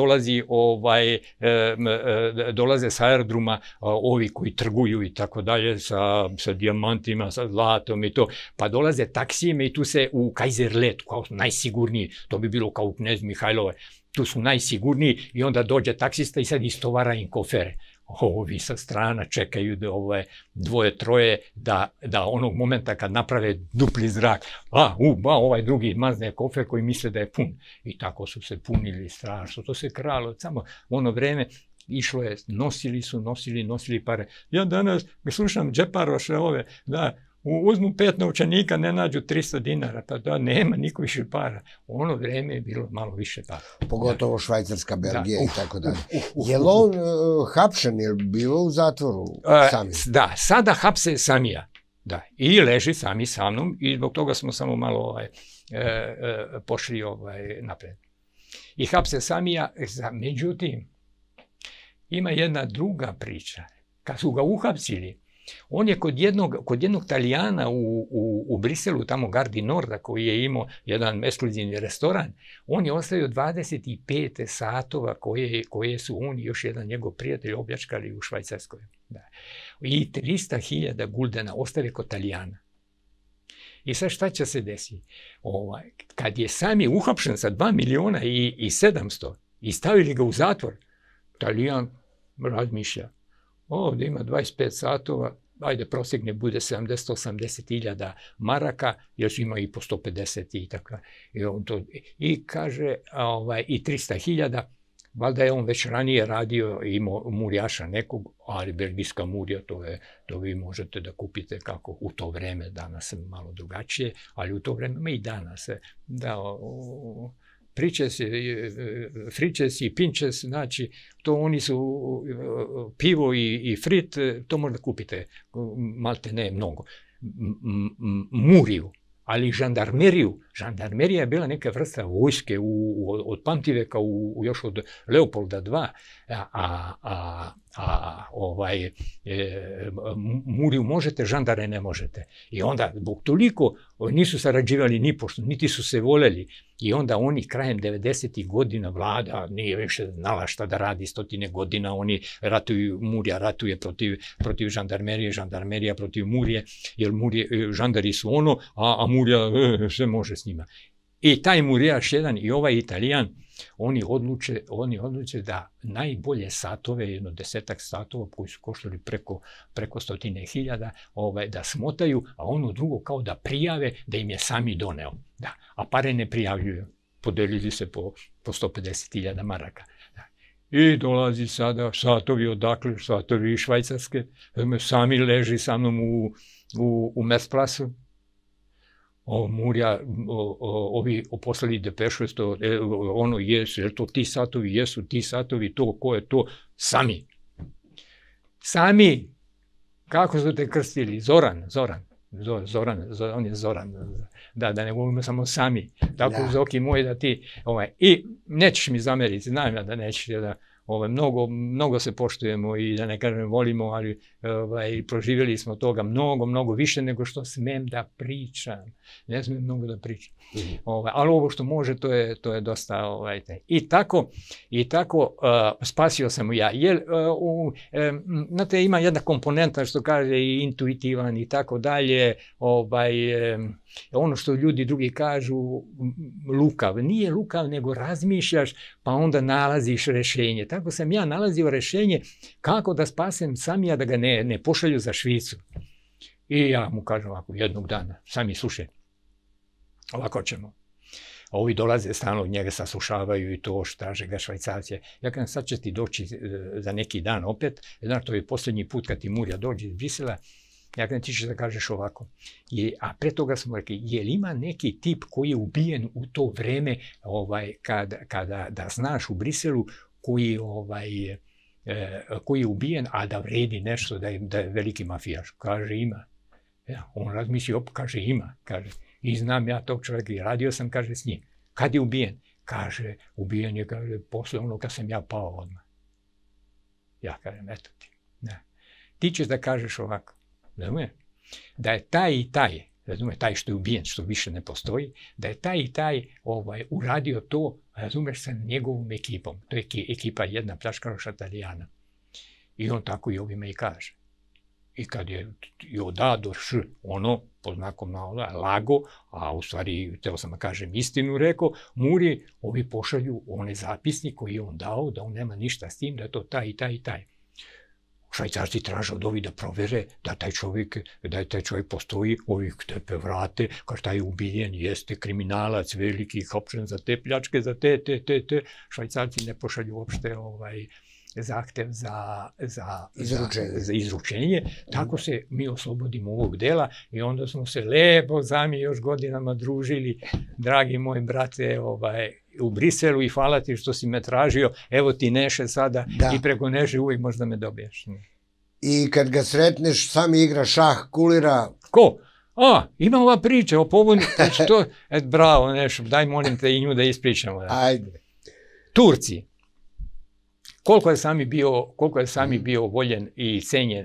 dolaze sa aerodroma ovi koji trguju i tako dalje sa dijamantima, sa zlatom i to, pa dolaze taksijeme i tu se u Kaiserlet, kao najsigurniji, to bi bilo kao u Knez Mihajlove, tu su najsigurniji i onda dođe taksista i sad istovara im kofere. Ovi sa strana čekaju dvoje, troje da onog momenta kad naprave dupli zrak, ovaj drugi mazne kofer koji misle da je pun. I tako su se punili strašno, to se kralo, samo u ono vreme išlo je, nosili pare. Ja danas slušam džeparoše ove, da, uzmu 5 novčanika, ne nađu 300 dinara, pa da nema niko više para. U ono vreme je bilo malo više para. Pogotovo Švajcarska, Belgija i tako dalje. Je li on hapšen, je li bilo u zatvoru Samija? Da, sada hapse Samija. Da, i leži Sami sa mnom i zbog toga smo samo malo pošli napred. I hapse Samija, međutim, ima jedna druga priča. Kad su ga uhapsili, on je kod jednog Talijana u Briselu, tamo Gardi Norda, koji je imao jedan ekskluzivni restoran, on je ostavio 25 satova koje su on i još jedan njegov prijatelj opljačkali u Švajcarskoj. I 300.000 guldena ostave kod Talijana. I sad šta će se desiti? Kad je Sami uhapšen sa 2.700.000 i stavili ga u zatvor, Talijan razmišlja, ovdje ima 25 satova, ajde prosjek ne bude 70-80.000 maraka, još ima i po 150 i tako. I kaže, i 300.000, valjda je on već ranije radio, imao murijaša nekog, ali belgijska murija, to vi možete da kupite kako u to vreme, danas malo drugačije, ali u to vreme i danas. Da, fričes i pinčes, znači, to oni su pivo i frit, to možda kupite, malte ne mnogo. Muriju, ali žandarmeriju. Žandarmerija je bila neka vrsta vojske od pamtiveka, još od Leopolda II, muriju možete, žandare ne možete. I onda, zbog toliko, nisu sarađivali nipošto, niti su se voljeli. I onda oni krajem 90. godina, vlada nije više znala šta da radi, 100 godina, oni ratuju, murija ratuje protiv žandarmerije, žandarmerija protiv murije, jer žandari su ono, a murija sve može s njima. I taj murijaš jedan i ovaj Italijan, oni odluče da najbolje satove, jedno 10-ak satova koji su koštali preko 100.000, da smotaju, a ono drugo kao da prijave da im je Sami doneo. Da, a pare ne prijavljuju. Podelili se po 150.000 maraka. I dolazi sada satovi odakle, satovi iz Švajcarske, Sami leži sa mnom u Mesplasu. Murija, ovi poslali depešu, ono jesu, je li to ti satovi, jesu ti satovi, to, ko je to? Sami. Sami, kako su te krstili? Zoran, on je Zoran, da ne govorimo samo Sami, tako Zoki moj da ti, i nećeš mi zameriti, znam ja da nećeš, da mnogo se poštujemo i da ne kažem volimo, ali proživjeli smo toga mnogo više nego što smem da pričam. Ne smem mnogo da pričam. Ali ovo što može, to je dosta. I tako spasio sam ja. Znate, ima jedna komponenta što kaže i intuitivan i tako dalje. Ono što ljudi drugi kažu lukav. Nije lukav, nego razmišljaš pa onda nalaziš rešenje. Tako sam ja nalazio rešenje kako da spasem Samija da ga ne pošalju za Švicu. I ja mu kažem ovako jednog dana, Sami slušaj, ovako ćemo. Ovi dolaze stalno, njega saslušavaju i to što traže ga Švajcarci. Ja kažem, sad će ti doći za neki dan opet, znaš, to je posljednji put kad ti Murija dođe iz Brisela, ja kažem, ti ćeš da kažeš ovako. A pre toga smo rekli, je li ima neki tip koji je ubijen u to vreme, kada da znaš u Briselu, koji je ubijen, a da vredi nešto, da je veliki mafijaš. Kaže, ima. On razmisli, kaže, ima. I znam ja tog čovjeka i radio sam, kaže, s njim. Kad je ubijen? Kaže, ubijen je, kaže, posle ono kad sam ja pao odmah. Ja kažem, eto ti. ti ćeš da kažeš ovako, razumije? Da je taj i taj, razumije, taj što je ubijen, što više ne postoji, da je taj i taj uradio to, razumiješ, sa njegovom ekipom. To je ekipa jedna pljačkaša Talijana. I on tako i ovime i kaže. I kad je od A do Š, ono, po znakom navoda, lago, a u stvari, teo sam da kažem istinu, rekao, Muri, ovi pošalju onaj zapisnik koji je on dao, da on nema ništa s tim, da je to taj i taj i taj. Švajcarci traže od ovih da provere da taj čovjek postoji, ovih tepe vrate, kao šta je ubijen, jeste kriminalac, veliki, hapšen za te pljačke, za te. Švajcarci ne pošalju uopšte zahtev za izručenje. Tako se mi oslobodimo ovog dela i onda smo se lepo zami još godinama družili, dragi moji brate, u Briselu i hvala ti što si me tražio, evo ti Neše sada i preko Neše uvijek možda me dobiješ. I kad ga sretneš, sam igra šah, kulira. Ko? Ima ova priča o povodnju, bravo Nešo, daj molim te i nju da ispričamo. Ajde. Turci. Koliko je sami bio voljen i cenjen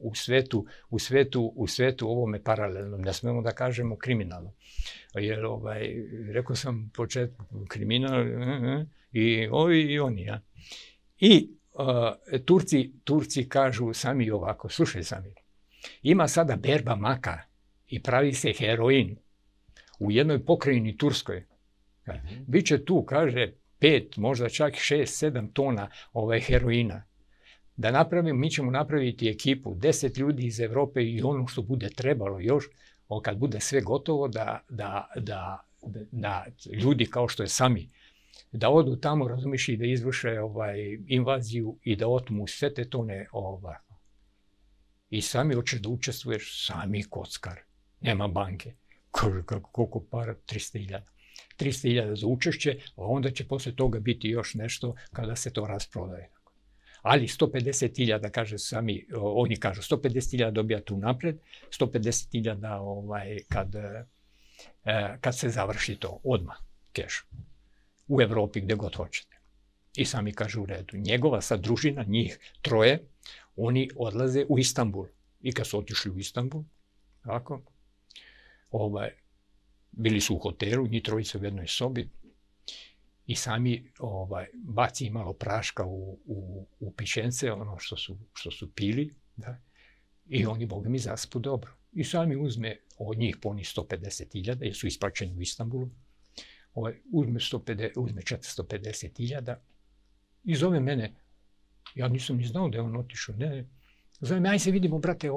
u svetu ovome paralelnom, ne smemo da kažemo kriminalno. Jer, rekao sam u početku, kriminal i ovi i oni. I Turci kažu sami ovako, slušaj sami, ima sada berba maka i pravi se heroin u jednoj pokrajini Turskoj. Biće tu, kaže, 5, možda čak 6, 7 tona heroina. Mi ćemo napraviti ekipu, 10 ljudi iz Evrope i ono što bude trebalo još, kad bude sve gotovo, da ljudi kao što je sami, da odu tamo, razumiješ, i da izvrše invaziju i da otmu sve te tone. I sami hoćeš da učestvuješ, sami kockar, nema banke. Koliko para? 300.000. 300.000 za učešće, a onda će posle toga biti još nešto kada se to rasprodaje. Ali 150.000, kaže sami, oni kažu 150.000 dobijate unapred, 150.000 kad se završi to, odmah, keš. U Evropi, gde god hoćete. I sami kažu u redu. Njegova sad družina, njih 3, oni odlaze u Istanbul. I kad su otišli u Istanbul, tako, bili su u hotelu, njih 3 u jednoj sobi i sami baci malo praška u pišence, ono što su pili, i oni, Boga mi, zaspu dobro. I sami uzme od njih po onih 150.000, jer su isplaćeni u Istanbulu, uzme 450.000 i zove mene, ja nisam ni znao da je on otišao, ne, zove me, aj se vidimo, brate,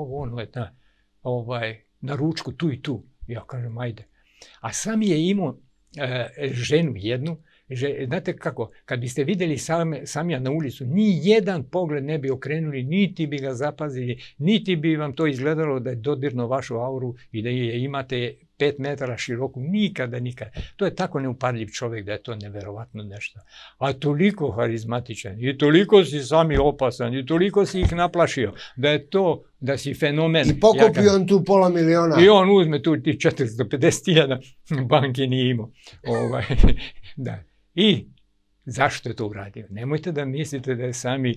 na ručku, tu i tu. Ja kažem, ajde. A sam je imao ženu jednu, znate kako, kad biste vidjeli Samija na ulicu, ni jedan pogled ne bi okrenuli, niti bi ga zapazili, niti bi vam to izgledalo da je dodirno vašu auru i da je imate 5 metara široku, nikada. To je tako neupadljiv čovjek da je to neverovatno nešto. A toliko harizmatičan i toliko si sami opasan i toliko si ih naplašio da je to, da si fenomen. I pokupio on tu $500.000. I on uzme tu ti 450.000, banke nije imao. Da. I zašto je to uradio? Nemojte da mislite da je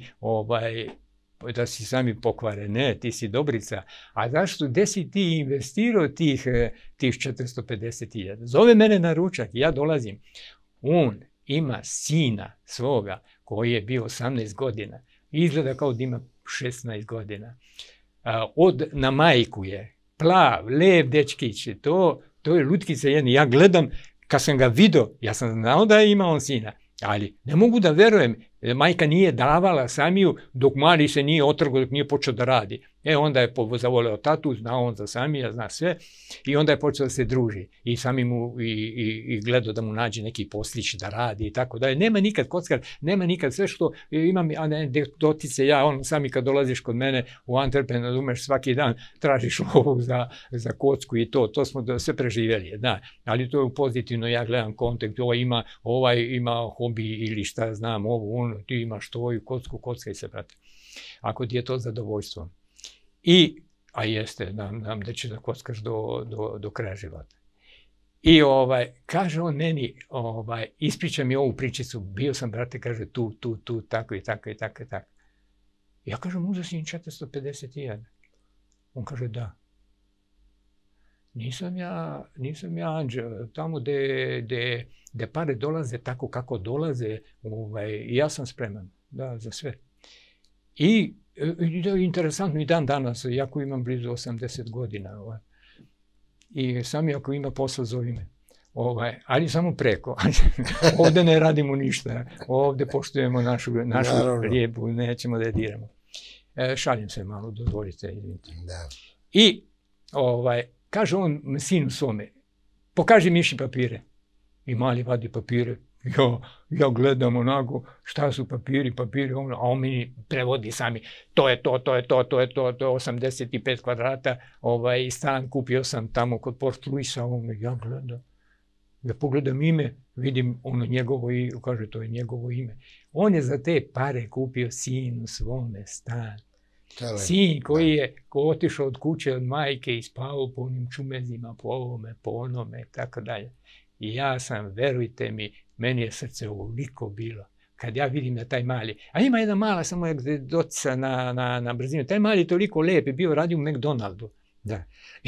da si sami pokvare. Ne, ti si Dobrica. A zašto? Gde si ti investirao tih 450.000? Zove mene na ručak, ja dolazim. On ima sina svoga koji je bio 18 godina. Izgleda kao da ima 16 godina. Na majku je. Plav, lev dečkić. To je lutkica jedna. Ja gledam, kad sam ga vidio, ja sam znao da je imao on sina. Ali ne mogu da verujem, majka nije davala Samiju dok mali se nije otrgao, dok nije počeo da radi. Onda je zavoleo tatu, znao on za Samija, zna sve, i onda je počeo da se druži. I Sami mu i gledao da mu nađe neki poslić da radi i tako dalje. Nema nikad kockar, nema nikad sve što imam, a ne dotice ja, Sami kad dolaziš kod mene u Antwerpen, razumeš, svaki dan tražiš lovu za kocku i to smo sve preživjeli, da. Ali to je pozitivno, ja gledam kontekst, ovaj ima hobi ili šta znam, ti imaš tvoju kocku, kockaj se, brate. Ako ti je to zadovoljstvo. A jeste, znam da ćeš da kockaš do kraja života. I kaže on meni, ispriča mi ovu pričicu, bio sam, brate, kaže, tu, tako i tako i tako i tako. Ja kažem, uzeo si im 451. On kaže, da. Nisam ja anđeo. Tamo gde pare dolaze tako kako dolaze, ja sam spreman, da, za sve. I interesantno i dan danas, jako imam blizu 80 godina. I sami ako ima posla, zovi me. Ali samo preko. Ovde ne radimo ništa. Ovde poštujemo našu lijepu, nećemo da je diramo. Šalim se malo, dozvolite. I kaže on sinu svome, pokaži Miši papire. I mali vadi papire. Ja gledam onako, šta su papiri, a on mi prevodi sami. To je to, 85 kvadrata, stan, kupio sam tamo kod Port Luisa, ja gledam. Ja pogledam ime, vidim ono njegovo ime, kaže to je njegovo ime. On je za te pare kupio sinu svome stan. Sin koji je otišao od kuće od majke i spao po onim čumezima, po ovome, po onome, tako dalje. I ja sam, verujte mi, meni je srce ovoliko bilo. Kad ja vidim da taj mali, a ima jedna mala samo dotica na brzinu, taj mali je toliko lep, je bio radio u McDonaldu. Da.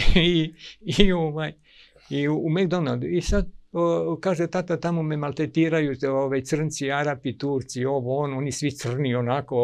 I u McDonaldu. I sad, kaže, tata, tamo me maltretiraju crnci, Arapi, Turci, oni svi crni, onako,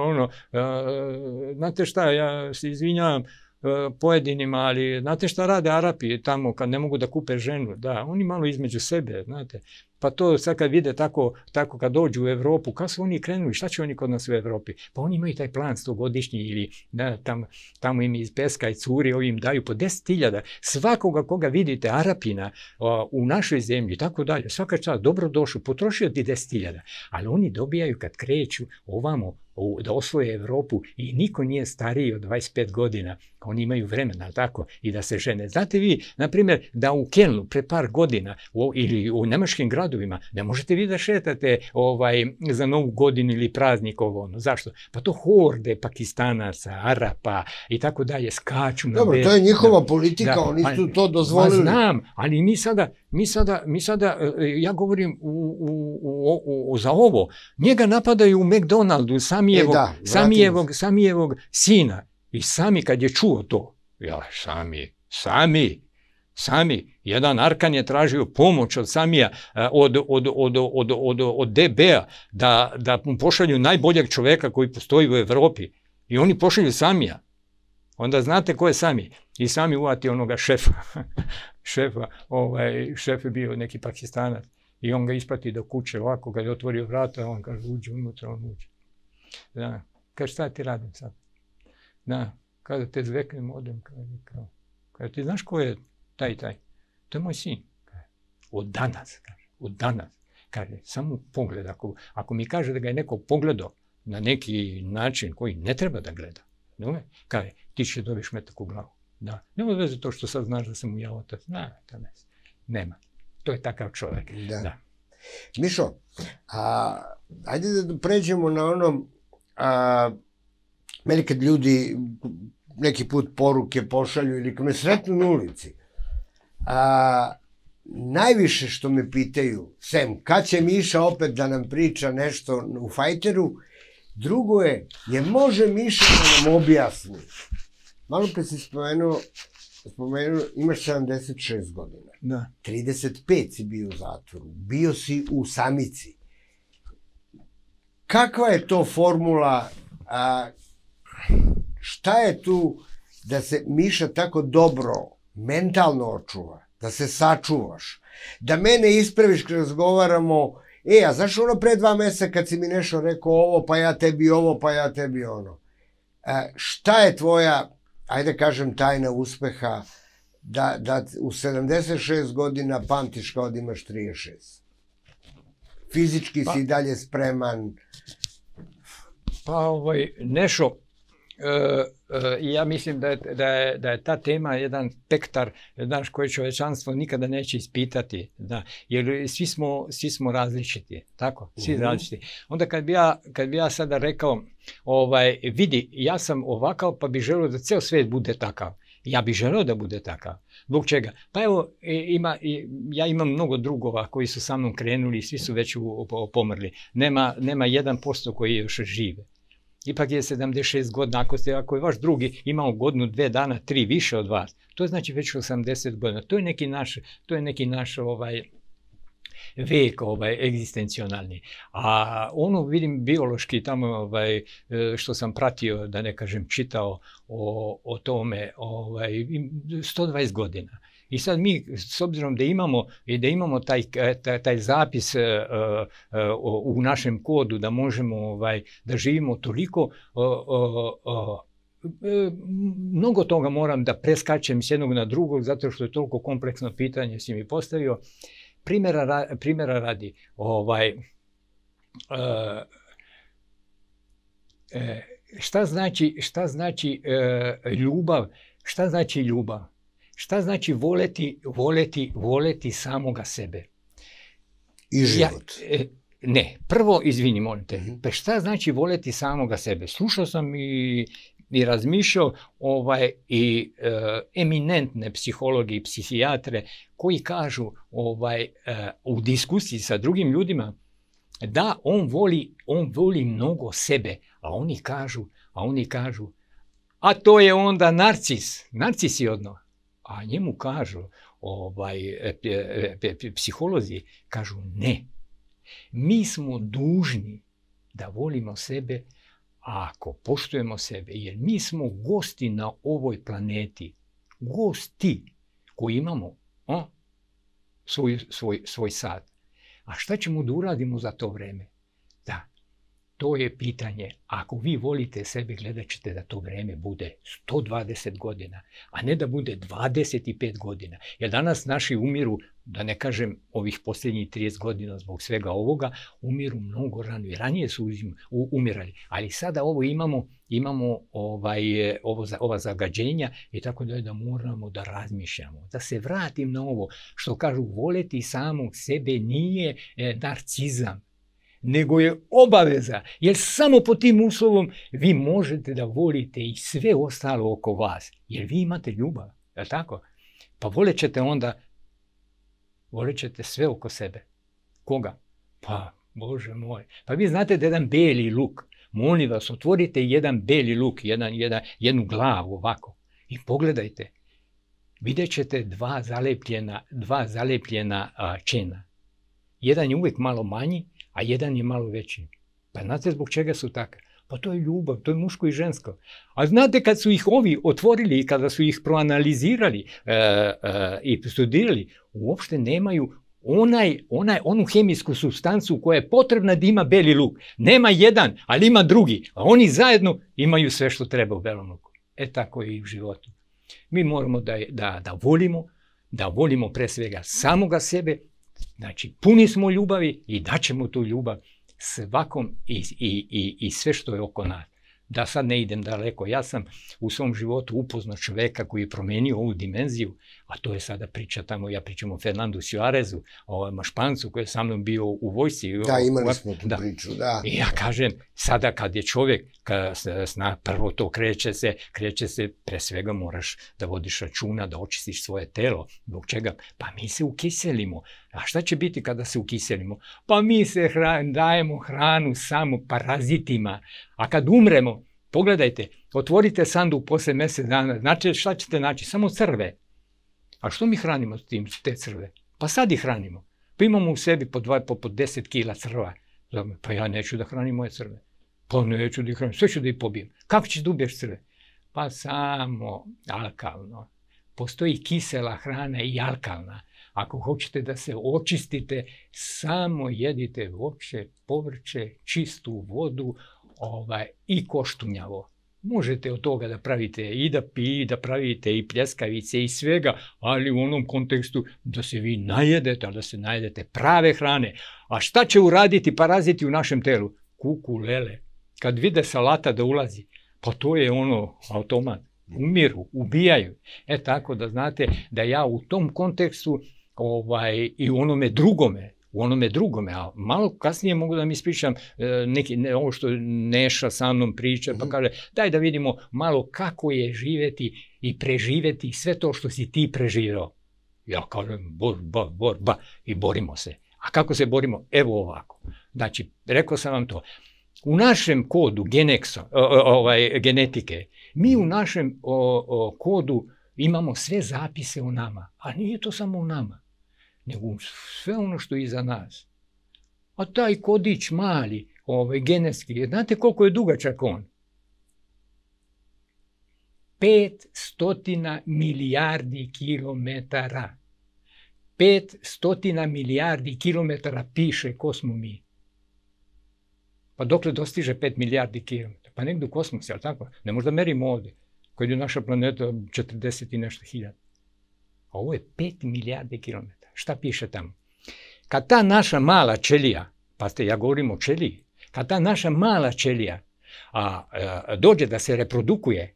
znate šta, ja se izvinjavam pojedinima, ali znate šta rade Arapi tamo kad ne mogu da kupe ženu, da, oni malo između sebe, znate, pa to sad kad vide tako kad dođu u Evropu, kako su oni krenuli, šta će oni kod nas u Evropi? Pa oni imaju taj plan 100-godišnji ili tamo im iz peska i curi, ovim daju po 10.000, svakoga koga vidite Arapina u našoj zemlji, tako dalje, svaka čast, dobrodošao, potrošio ti 10.000, ali oni dobijaju kad kreću ovamo, da osvoje Evropu i niko nije stariji od 25 godina, oni imaju vremena, tako, i da se žene. Znate vi, na primjer, da u Kelnu pre par godina ili u nemačkim gradovima ne možete vi da šetate za Novu godinu ili praznik ovo, zašto? Pa to horde Pakistanaca, Arapa i tako dalje skaču na Dobro, to je njihova politika, oni su to dozvolili. Znam, ali mi sada, ja govorim za ovo, njega napadaju u McDonaldu, Samijevog sina. I Sami kad je čuo to, Sami, jedan Arkan je tražio pomoć od Samija, od DB-a, da mu pošalju najboljeg čoveka koji postoji u Evropi. I oni pošalju Samija. Onda znate ko je Sami? I Sami uvati onoga šefa. Šef je bio neki Pakistanac. I on ga isprati do kuće, ovako, kad je otvorio vrata, on kaže, uđi unutra, on uđe. Da, kaže, šta ti radim sad? Da, kada te zveknem, odem, kaže, ti znaš ko je taj? To je moj sin. Od danas, kaže, samo pogled, ako mi kaže da ga je neko pogledao na neki način koji ne treba da gleda, kaže, ti će dobiješ metak u glavu. Da, nema veze to što sad znaš da sam mu ja otac, nema. To je takav čovjek. Da. Mišo, ajde da pređemo na onom, meni kad ljudi neki put poruke pošalju ili kad me sretnu na ulici, najviše što me pitaju, sem, kad će Miša opet da nam priča nešto u Fajteru, drugo je, može Miša da nam objasni? Malo pre si spomenuo, imaš 76 godina. 35 si bio u zatvoru, bio si u samici. Kakva je to formula, šta je tu da se Miša tako dobro mentalno očuva, da se sačuvaš, da mene ispraviš kad razgovaramo, a znaš ono pre 2 meseca kad si mi nešto rekao ovo, pa ja tebi ovo, pa ja tebi ono. Šta je tvoja, ajde kažem, tajna uspeha da u 76 godina pamtiš kao da imaš 36? Fizički si dalje spreman? Pa Nešo, ja mislim da je ta tema jedan spektar koje čovečanstvo nikada neće ispitati, jer svi smo različiti, tako, svi različiti. Onda kad bi ja sada rekao, vidi, ja sam ovakav pa bih želio da ceo svijet bude takav. Ja bih želeo da bude takav. Zbog čega? Pa evo, ja imam mnogo drugova koji su sa mnom krenuli i svi su već pomrli. Nema 1% koji još žive. ipak je 76 godina, ako je vaš drugi imao godinu, 2 dana, 3 više od vas, to znači već 80 godina. To je neki naš vek egzistencionalni. A ono vidim biološki tamo što sam pratio, da ne kažem čitao o tome, 120 godina. I sad mi, s obzirom da imamo taj zapis u našem kodu, da možemo da živimo toliko, mnogo toga moram da preskačem s jednog na drugog, zato što je toliko kompleksno pitanje si mi postavio. Primjera radi, šta znači ljubav? Šta znači ljubav? Šta znači voleti samoga sebe? I život. Ne, prvo, izvini, molim te, pa šta znači voleti samoga sebe? Slušao sam i razmišljao i eminentne psihologi i psihijatre koji kažu u diskusiji sa drugim ljudima da on voli mnogo sebe, a oni kažu a to je onda narcis, narcisidno. A njemu kažu, psiholozi kažu ne. Mi smo dužni da volimo sebe ako poštujemo sebe, jer mi smo gosti na ovoj planeti. Gosti koji imamo svoj sad. A šta ćemo da uradimo za to vreme? Da, to je pitanje. Ako vi volite sebe, gledat ćete da to vreme bude 120 godina, a ne da bude 25 godina. Jer danas naši umiru, da ne kažem ovih posljednjih 30 godina zbog svega ovoga, umiru mnogo rano. I ranije su umirali. Ali sada ovo imamo ova zagađenja i tako da moramo da razmišljamo. Da se vratim na ovo što kažu, voleti samog sebe nije narcizam, nego je obaveza, jer samo pod tim uslovom vi možete da volite i sve ostalo oko vas, jer vi imate ljubav, je li tako? Pa volit ćete sve oko sebe. Koga? Pa, Bože moj, pa vi znate da jedan beli luk, molim vas, otvorite jedan beli luk, jednu glavu ovako i pogledajte, vidjet ćete dva zalepljena čena. Jedan je uvijek malo manji, a jedan je malo veći. Pa znate zbog čega su takve? Pa to je ljubav, to je muško i žensko. A znate kad su ih ovi otvorili i kada su ih proanalizirali i studirali, uopšte nemaju onu hemijsku supstancu koja je potrebna da ima beli luk. Nema jedan, ali ima drugi. A oni zajedno imaju sve što treba u belom luku. Tako je i u životu. Mi moramo da volimo pre svega samoga sebe. Znači, puni smo ljubavi i daćemo tu ljubav svakom i sve što je oko nas. Da sad ne idem daleko, ja sam u svom životu upoznao čoveka koji je promenio ovu dimenziju, a to je sada priča tamo, ja pričam o Fernandu Suarezu, o Špancu koji je sa mnom bio u vojsci. Da, imali smo tu priču, da. I ja kažem, sada kad je čovjek, prvo to kreće se, pre svega moraš da vodiš računa, da očistiš svoje telo. Zbog čega? Pa mi se ukiselimo. A šta će biti kada se ukiselimo? Pa mi se dajemo hranu samo parazitima. A kad umremo, pogledajte, otvorite sandu posle mjesec dana, znači šta ćete naći? Samo crve. A što mi hranimo te crve? Pa sad ih hranimo. Pa imamo u sebi po 10 kila crva. Pa ja neću da hranim moje crve. Pa neću da ih hranim, sve ću da ih pobijem. Kako ćeš da ubiješ crve? Pa samo alkalno. Postoji kisela hrana i alkalna. Ako hoćete da se očistite, samo jedite voće, povrće, čistu vodu i koštunjavo. Možete od toga da pravite i da pravite i pljeskavice i svega, ali u onom kontekstu da se vi najedete, ali da se najedete prave hrane. A šta će uraditi paraziti u našem telu? Kuku, lele. Kad vide salata da ulazi, pa to je automat. Umiru, ubijaju. Tako da znate da ja u tom kontekstu i u onome drugome, a malo kasnije mogu da mi ispričam ovo što Neša sa mnom priča, pa kaže daj da vidimo malo kako je živeti i preživeti sve to što si ti preživao. Ja kažem borba i borimo se. A kako se borimo? Evo ovako. Znači, rekao sam vam to. u našem kodu genetike, mi u našem kodu imamo sve zapise o nama, a nije to samo o nama, nego sve ono što je iza nas. A taj kodić mali, genetski, znate koliko je dugačak on? 500 milijardi kilometara. 500 milijardi kilometara piše ko smo mi. Pa dokle dostiže 5 milijardi kilometara? Pa negdje u kosmosu, ali tako? Ne možda merimo ovdje, koji je naša planeta 40 i nešto hiljada. A ovo je 5 milijardi kilometara. Šta piše tamo? Kad ta naša mala ćelija, pazite, ja govorim o ćeliji, kad ta naša mala ćelija dođe da se reprodukuje,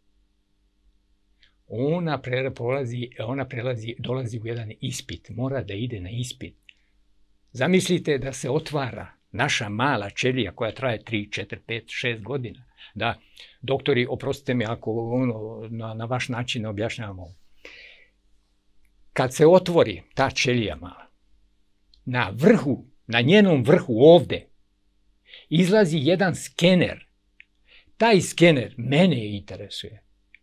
ona dolazi u jedan ispit, mora da ide na ispit. Zamislite da se otvara naša mala ćelija koja traje 3, 4, 5, 6 godina. Da, doktori, oprostite mi ako na vaš način objašnjavam ovo. Kad se otvori ta ćelija mala, na njenom vrhu ovde, izlazi jedan skener. Taj skener mene interesuje.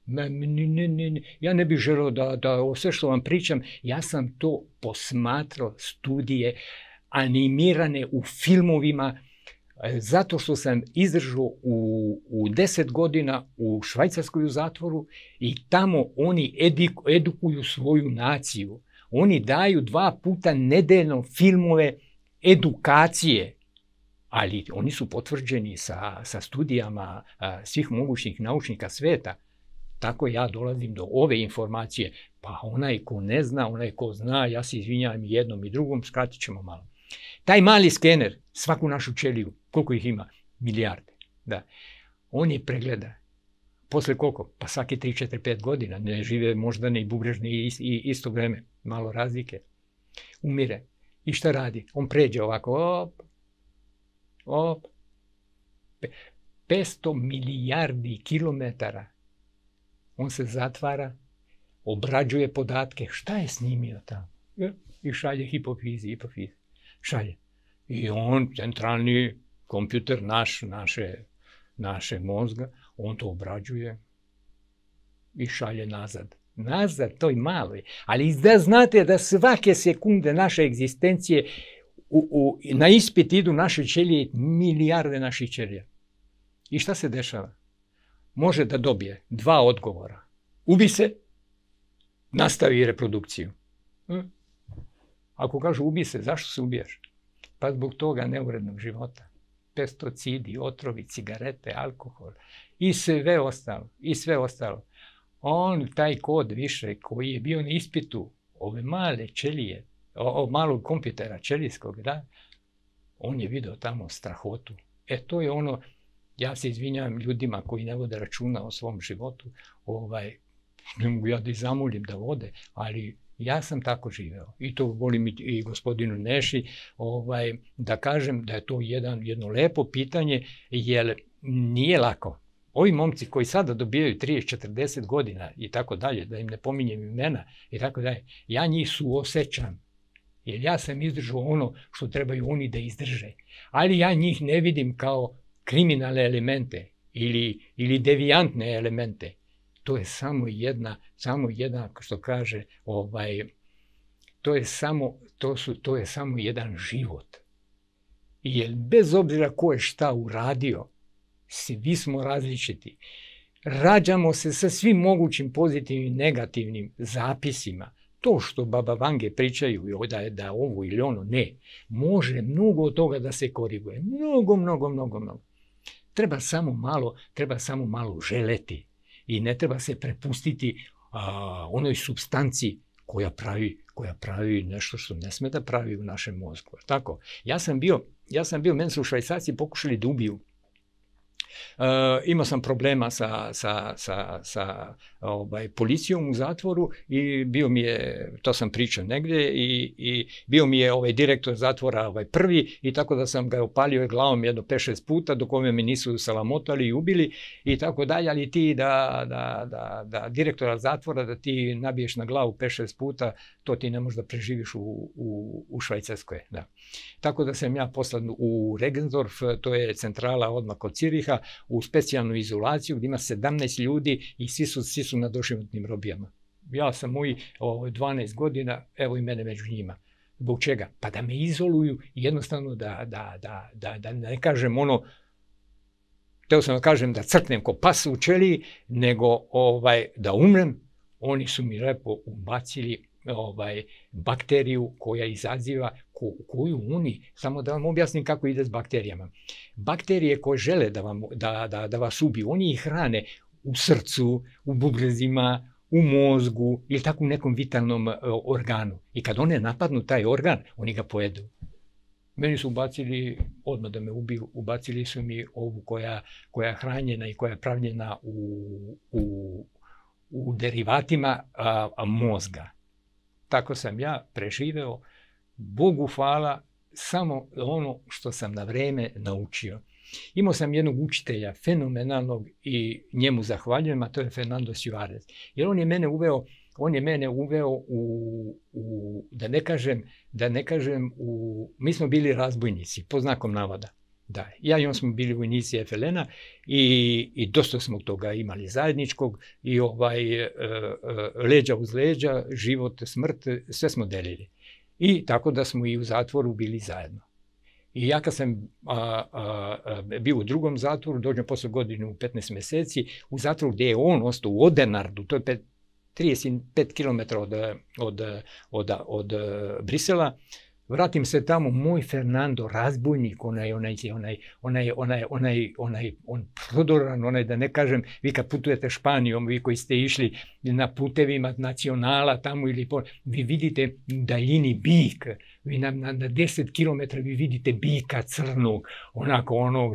Ja ne bih želeo da o sve što vam pričam, ja sam to posmatrao, studije animirane u filmovima, zato što sam izdržao u 10 godina u Švajcarskoj u zatvoru i tamo oni edukuju svoju naciju. Oni daju 2 puta nedeljno filmove edukacije, ali oni su potvrđeni sa studijama svih mogućih naučnika sveta. Tako ja dolazim do ove informacije. Pa onaj ko ne zna, onaj ko zna, ja se izvinjavam i jednom i drugom, skratit ćemo malo. Taj mali skener, svaku našu ćeliju, koliko ih ima? Milijarde. Da. On je pregleda. Posle koliko? Pa svaki 3, 4, 5 godina. Ne žive možda ne i bubrežni i isto vreme. Malo razlike. Umire. I šta radi? On pređe ovako. Op. 500 milijardi kilometara. On se zatvara, obrađuje podatke. Šta je snimio tamo? I šalje hipofizi. Šalje. I on, centralni kompjuter naše mozga, on to obrađuje i šalje nazad. Nazad toj maloj. Ali da znate da svake sekunde naše egzistencije na ispit idu naše ćelije, milijarde naših ćelija. I šta se dešava? Može da dobije 2 odgovora. Ubi se, nastavi reprodukciju. Ako kažu ubi se, zašto se ubijaš? Pa zbog toga neurednog života. Pesticidi, otrovi, cigarete, alkohol i sve ostalo. On, taj kod više koji je bio na ispitu ove male ćelije, malog kompjutera ćelijskog, da, on je video tamo strahotu. To je ono, ja se izvinjavam ljudima koji ne vode računa o svom životu, ne mogu ja da ih zamolim da vode, ali ja sam tako živeo. I to volim i gospodinu Neši da kažem da je to jedno lepo pitanje, jer nije lako. Ovi momci koji sada dobijaju 30-40 godina i tako dalje, da im ne pominjem imena i tako dalje, ja njih suosjećam. Jer ja sam izdržao ono što trebaju oni da izdrže. Ali ja njih ne vidim kao kriminalne elemente ili devijantne elemente. To je samo jedna, što kaže, to je samo jedan život. Jer bez obzira ko je šta uradio, svi smo različiti. Rađamo se sa svim mogućim pozitivnim i negativnim zapisima. To što Baba Vange pričaju da ovo ili ono, ne. Može mnogo od toga da se koriguje. Mnogo. Treba samo malo želeti. I ne treba se prepustiti onoj supstanciji koja pravi nešto što ne sme da pravi u našem mozgu. Tako, ja sam bio, meni su Švajcarci pokušali da ubiju Imao sam problema sa policijom u zatvoru i bio mi je, to sam pričao negdje, i bio mi je direktor zatvora prvi, i tako da sam ga opalio glavom jedno 5-6 puta dok ove mi nisu salamotali i ubili i tako dalje, ali ti da direktora zatvora da ti nabiješ na glavu 5-6 puta, to ti ne možeš da preživiš u Švajcarskoj. Da. Tako da sam ja poslan u Regensdorf, to je centrala odmah kod Ciriha, u specijalnu izolaciju gdje ima 17 ljudi i svi su na doživotnim robijama. Ja sam moj 12 godina, evo i mene među njima. Zbog čega? Pa da me izoluju i jednostavno da ne kažem ono, teo sam da kažem da crknem ko pas u čeliji, nego da umrem. Oni su mi lepo ubacili bakteriju koja izaziva, koju oni, samo da vam objasnim kako ide s bakterijama. Bakterije koje žele da vas ubiju, oni ih hrane u srcu, u bubrezima, u mozgu ili tako u nekom vitalnom organu. I kad one napadnu taj organ, oni ga pojedu. Meni su ubacili, odmah da me ubiju, ubacili su mi ovu koja je hranjena i koja je pravljena u derivatima mozga. Tako sam ja preživeo, Bogu hvala, samo ono što sam na vreme naučio. Imao sam jednog učitelja, fenomenalnog, i njemu zahvaljujem, a to je Fernando Suarez. Jer on je mene uveo u, da ne kažem, mi smo bili razbojnici, po znakom navoda. Da, ja i on smo bili vojnici FLN-a i dosta smo toga imali zajedničkog i leđa uz leđa, život, smrt, sve smo delili. I tako da smo i u zatvoru bili zajedno. I ja kad sam bio u drugom zatvoru, dođem posle godinu 15 meseci, u zatvoru gdje je on ostao, u Odenardu, to je 35 km od Brisela, vratim se tamo, moj Fernando, razbojnik, on prodoran, da ne kažem, vi kad putujete Španijom, vi koji ste išli na putevima nacionala tamo ili vi vidite u daljini bik, vi na 10 km vi vidite bika crnog, onako onog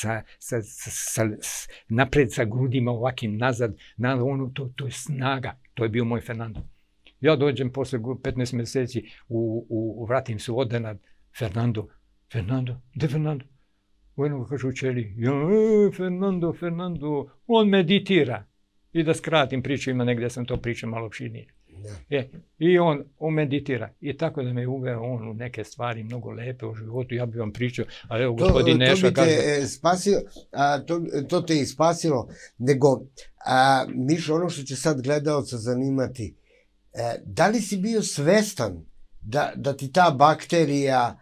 napred sa grudima ovakvim nazad, to je snaga, to je bio moj Fernando. Ja dođem posle 15 meseci, vratim se u Odenard, Fernando, gde Fernando? U jednog kažu u čeli, Fernando, on meditira. I da skratim priču, ima negdje sam to pričao malo opširnije. I on meditira. I tako da me uveo on u neke stvari mnogo lepe u životu, ja bih vam pričao, ali evo gospodin Neša kaže... To te je spasilo, nego, Mišo, ono što će sad gledaoca zanimati, da li si bio svestan da ti ta bakterija,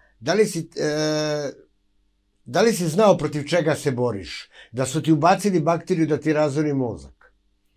da li si znao protiv čega se boriš? Da su ti ubacili bakteriju da ti razori mozak?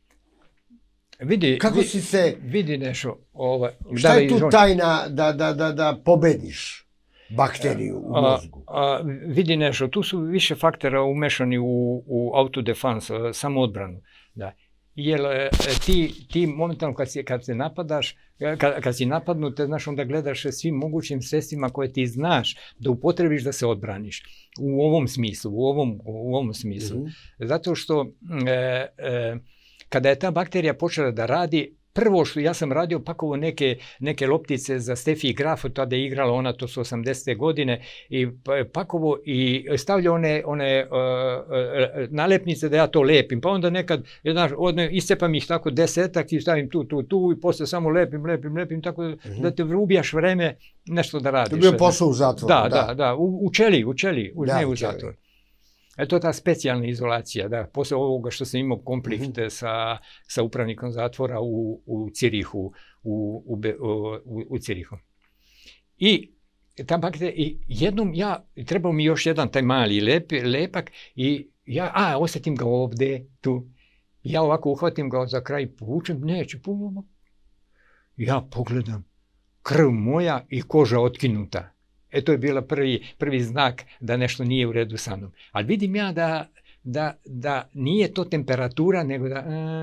Kako si se... Vidi nešto... Šta je tu tajna da pobediš bakteriju u mozgu? Vidi nešto, tu su više faktora umešani u autodefense, samoodbranu. Da. Jer ti momentalno kad se napadaš, kad si napadnut, znaš, onda gledaš svim mogućim sredstvima koje ti znaš da upotrebiš da se odbraniš. U ovom smislu. Zato što kada je ta bakterija počela da radi, prvo što ja sam radio, pakovo neke loptice za Steffi Graf, tada je igrala ona, to su 80. godine, i pakovo i stavlja one nalepnice da ja to lepim, pa onda nekad iscepam ih tako 10-ak i stavim tu i posle samo lepim, tako da te ubijaš vreme nešto da radiš. To je bio posao u zatvoru. Da, u čeli, ne u zatvoru. To je ta specijalna izolacija, da, posle ovoga što sam imao konflikt sa upravnikom zatvora u Cirihu, u Cirihu. I jednom trebao mi još jedan taj mali lepak i ja osetim ga ovde, tu. Ja ovako uhvatim ga za kraj, povučem, neću, ja pogledam, krv moja i koža otkinuta. To je bila prvi znak da nešto nije u redu sa mnom. Ali vidim ja da nije to temperatura, nego da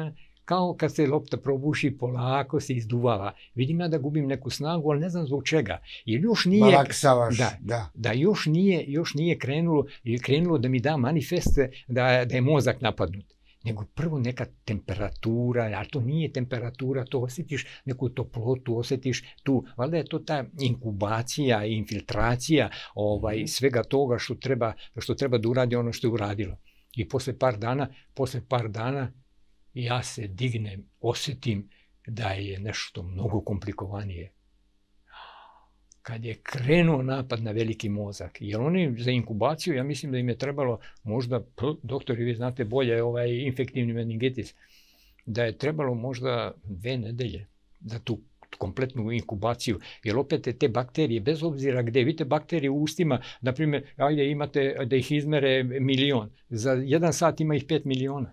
kao kad se lopta probuši, polako se izduvava. Vidim ja da gubim neku snagu, ali ne znam zbog čega. Jer još nije... Malaksavaš, da još nije krenulo da mi da manifeste da je mozak napadnut. Nego prvo neka temperatura, a to nije temperatura, to osjetiš neku toplotu, osjetiš tu, valjda je to ta inkubacija i infiltracija svega toga što treba da uradi ono što je uradilo. I posle par dana ja se dignem, osjetim da je nešto mnogo komplikovanije. Kad je krenuo napad na veliki mozak, jer oni za inkubaciju, ja mislim da im je trebalo možda, doktori, vi znate bolje, infektivni meningitis, da je trebalo možda 2 nedelje za tu kompletnu inkubaciju, jer opet te bakterije, bez obzira gde, vidite bakterije u ustima, na primjer, ajde imate da ih izmere 1.000.000, za 1 sat ima ih 5 miliona,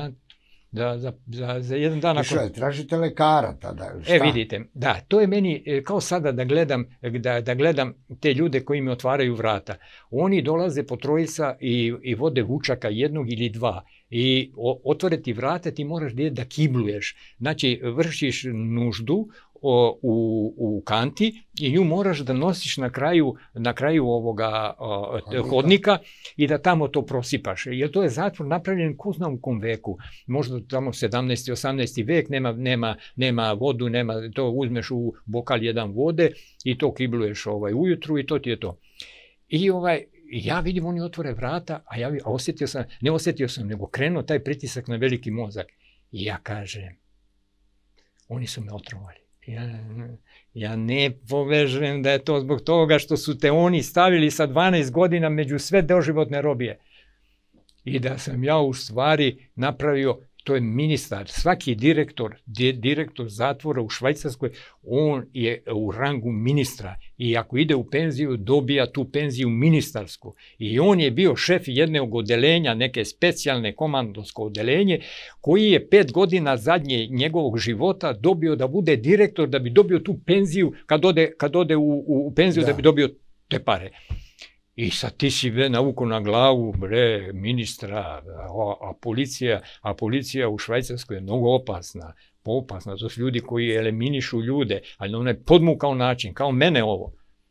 za jedan dan... Tražite lekara tada, šta? Vidite, da, to je meni kao sada da gledam te ljude koji mi otvaraju vrata. Oni dolaze po trojica i vode vučaka 1 ili 2 i otvore ti vrata, ti moraš da kibluješ. Znači, vršiš nuždu u kanti i nju moraš da nosiš na kraju ovoga hodnika i da tamo to prosipaš. Jer to je zatvor napravljen ko zna u kom veku. Možda tamo 17. 18. vek, nema vodu, to uzmeš u bokal 1 vode i to kibluješ ujutru i to ti je to. I ja vidim, oni otvore vrata, a ja ne osjetio sam, nego krenuo taj pritisak na veliki mozak. I ja kažem, oni su me otrovali. Ja ne povežem da je to zbog toga što su te oni stavili sa 12 godina među sve doživotne robije. I da sam ja u stvari napravio, to je ministar, svaki direktor zatvora u Švajcarskoj, on je u rangu ministra i ako ide u penziju, dobija tu penziju ministarsku. I on je bio šef jednog odelenja, neke specijalne komandonsko odelenje, koji je 5 godina zadnje njegovog života dobio da bude direktor, da bi dobio tu penziju, kad ode u penziju da bi dobio te pare. I sad ti si navuko na glavu, ministra, a policija u Švajcarskoj je mnogo opasna. To su ljudi koji eliminišu ljude, ali na onaj podmukao način, kao mene ovo.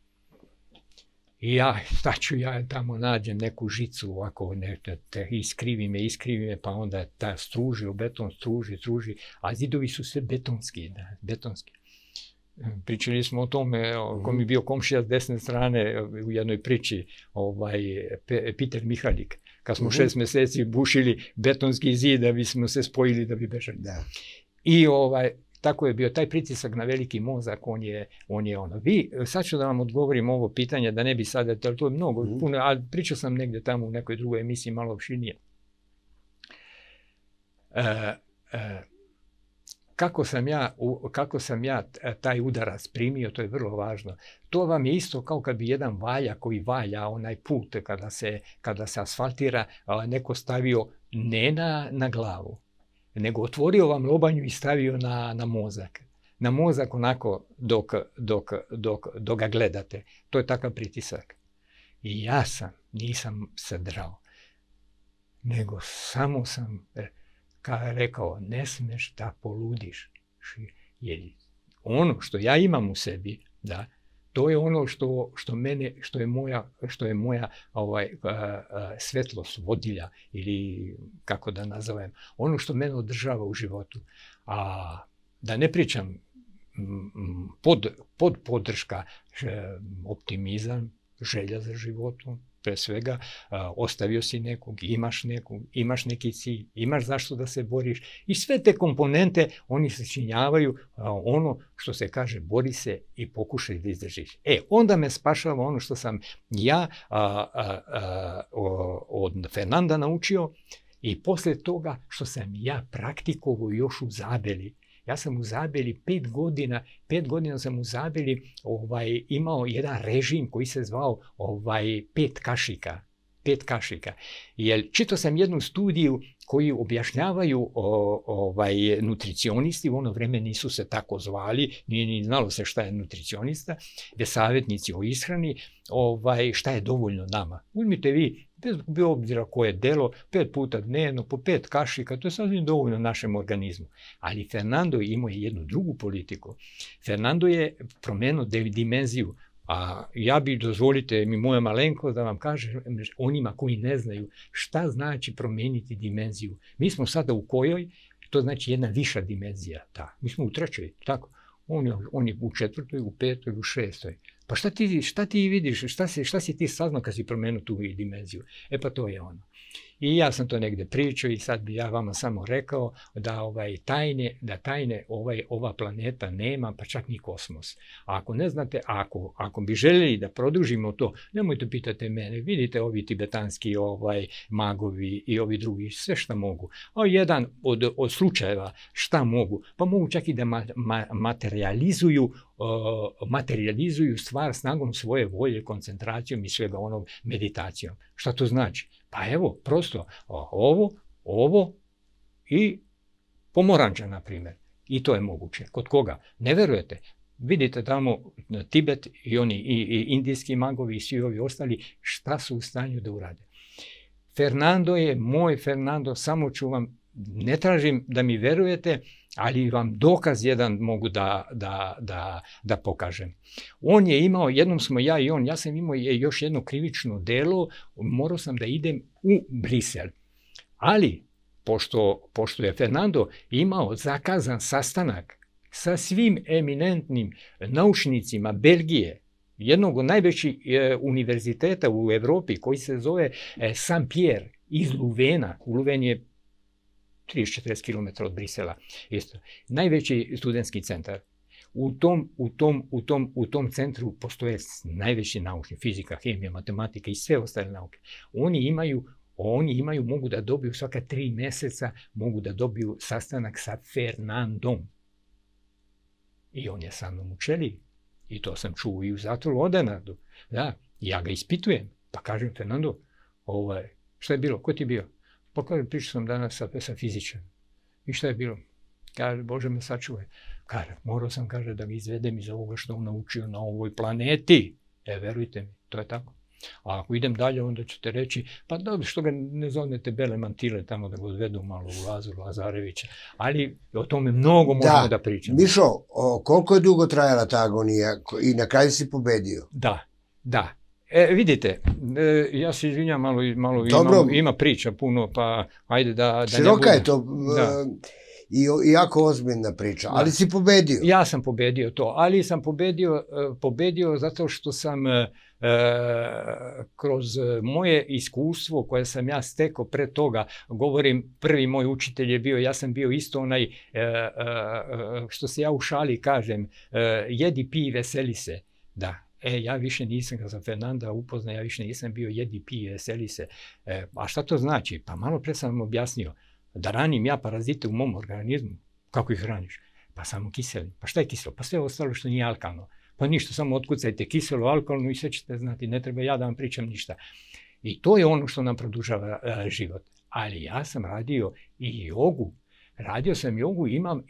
I ja tamo nađem neku žicu, ovako, iskrivi me, pa onda struži, beton struži, a zidovi su sve betonski. Pričali smo o tome, ko mi je bio komšija s desne strane u jednoj priči, Peter Mihalik, kad smo 6 meseci bušili betonski zid da bismo se spojili da bi bežali. I tako je bio taj pritisak na veliki mozak, on je ono. Sad ću da vam odgovorim ovo pitanje, da ne bi sada, to je mnogo, puno, ali pričao sam negdje tamo u nekoj drugoj emisiji malo opširnije. Kako sam ja taj udarac primio, to je vrlo važno. To vam je isto kao kad bi jedan valjak koji valja onaj put kada se asfaltira, neko stavio ne na glavu, nego otvorio vam lobanju i stavio na mozak. Na mozak onako dok ga gledate. To je takav pritisak. I ja nisam se drao, nego samo sam rekao, ne smeš da poludiš. Jer ono što ja imam u sebi, to je ono što je moja svetlost, vodilja, ili kako da nazovem, ono što mene održava u životu. A da ne pričam, podrška, optimizam, želja za životom, pre svega, ostavio si nekog, imaš neki cilj, imaš zašto da se boriš i sve te komponente, oni se činjavaju ono što se kaže, bori se i pokušaj da izdržiš. Onda me spašava ono što sam ja od Fernanda naučio i posle toga što sam ja praktikovao još u Zabeli. Ja sam u Zabeli 5 godina sam u Zabeli imao jedan režim koji se zvao 5 kašika. 5 kašika. Jer čitao sam jednu studiju koju objašnjavaju nutricionisti, u ono vreme nisu se tako zvali, nije ni znalo se šta je nutricionista, već savjetnici o ishrani, šta je dovoljno nama. Uzmite vi, bez obzira koje delo, 5 puta dnevno, po 5 kašika, to je sasvim dovoljno našem organizmu. Ali Fernando imao je jednu drugu politiku. Fernando je promenuo dimenziju. A ja bi, dozvolite mi moja malenkost da vam kažem, onima koji ne znaju šta znači promijeniti dimenziju. Mi smo sada u kojoj, to znači jedna viša dimenzija. Mi smo u 3. tako. On je u 4., u 5., u 6. Pa šta ti vidiš, šta si ti saznao kad si promenuo tu dimenziju? Pa to je ono. I ja sam to negdje pričao i sad bi ja vama samo rekao da tajne ova planeta nema, pa čak ni kosmos. A ako ne znate, ako bi željeli da produžimo to, nemojte pitati mene, vidite ovi tibetanski magovi i ovi drugi, sve šta mogu. A jedan od slučajeva šta mogu, pa mogu čak i da materializuju stvar snagom svoje volje, koncentracijom i svega onog meditacijom. Šta to znači? Pa evo, prosto ovo i pomoranđa, na primjer. I to je moguće. Kod koga? Ne verujete? Vidite tamo Tibet i oni i indijski magovi i svi ovi ostali, šta su u stanju da urade. Fernando je moj Fernando, samo ću vam, ne tražim da mi verujete, ali vam dokaz jedan mogu da pokažem. On je imao, jednom smo ja sam imao još jedno krivično delo, morao sam da idem u Brisel. Ali, pošto je Fernando imao zakazan sastanak sa svim eminentnim naučnicima Belgije, jednog od najvećih univerziteta u Evropi koji se zove Saint-Pierre iz Luvena. Luven je 30-40 km od Brisela. Isto. Najveći studentski centar. U tom centru postoje najveći naučni, fizika, hemija, matematika i sve ostale nauke. Oni imaju, mogu da dobiju svaka 3 mjeseca, mogu da dobiju sastanak sa Fernandom. I on je sa mnom u Čeliji. I to sam čuo i u zatvoru Odenardu. Da, ja ga ispitujem. Pa kažem, Fernando, šta je bilo? Ko ti je bio? Pa kaže, pričao sam danas sa fizičarom. I šta je bilo? Kaže, Bože me sačuvaj. Kaže, morao sam, kaže, da ga izvedem iz ovoga što on naučio na ovoj planeti. Verujte mi, to je tako. A ako idem dalje, onda ćete reći, pa dobro, što ga ne zovnete Bele Mantile tamo da ga odvedu malo u Lazaru Lazarevića. Ali o tome mnogo možemo da pričamo. Mišo, koliko je dugo trajala ta agonija i na kraju si pobedio? Da. Vidite, ja se izvinjam, malo ima priča puno, pa ajde da ne bude. Široka je to i jako ozbiljna priča, ali si pobedio. Ja sam pobedio to, ali sam pobedio zato što sam kroz moje iskustvo koje sam ja stekao pre toga, govorim, prvi moj učitelj je bio, ja sam bio isto onaj, što se ja u šali kažem, jedi, pi, veseli se, da. Ja više nisam, kad sam Fernanda upoznao, ja više nisam bio jedi, pije, veseli se. A šta to znači? Pa malo pre sam vam objasnio. Da ranim ja parazite u mom organizmu. Kako ih hraniš? Pa samo kiselim. Pa šta je kiselo? Pa sve ostalo što nije alkalno. Pa ništa, samo otkucajte kiselo, alkalno i sve ćete znati. Ne treba ja da vam pričam ništa. I to je ono što nam produžava život. Ali ja sam radio i jogu. Radio sam jogu,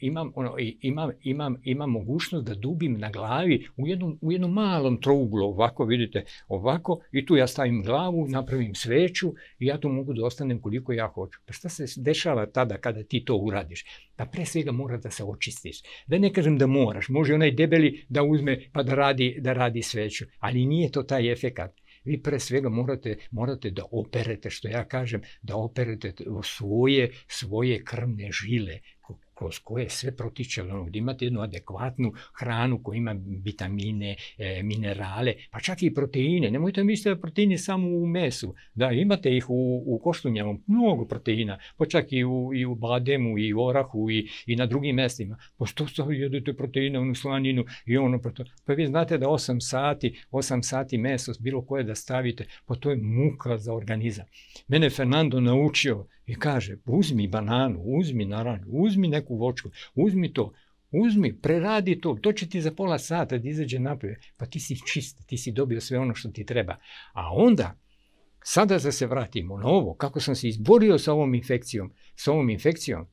imam mogućnost da dubim na glavi u jednom malom trouglu, ovako vidite, ovako, i tu ja stavim glavu, napravim sveću i ja tu mogu da ostanem koliko ja hoću. Pa šta se dešava tada kada ti to uradiš? Pa pre svega mora da se očistiš. Da ne kažem da moraš, može onaj debeli da uzme pa da radi sveću, ali nije to taj efekat. Vi pre svega morate da operete, što ja kažem, da operete svoje krvne žile, kroz koje sve protiče, da imate jednu adekvatnu hranu koja ima vitamine, minerale, pa čak i proteine. Nemojte misliti da proteini samo u mesu. Da, imate ih u koštunjama, mnogo proteina, pa čak i u bademu, i u orahu, i na drugim mestima. Pa što jedete proteine, onu slaninu i ono. Pa vi znate da 8 sati meso, bilo koje da stavite, pa to je muka za organizam. Mene Fernando naučio i kaže, uzmi bananu, uzmi naranđu, uzmi neku voćku, uzmi to, preradi to će ti za pola sata da izađe napolje, pa ti si čist, ti si dobio sve ono što ti treba. A onda, Sada da se vratimo na ovo, kako sam se izborio sa ovom infekcijom,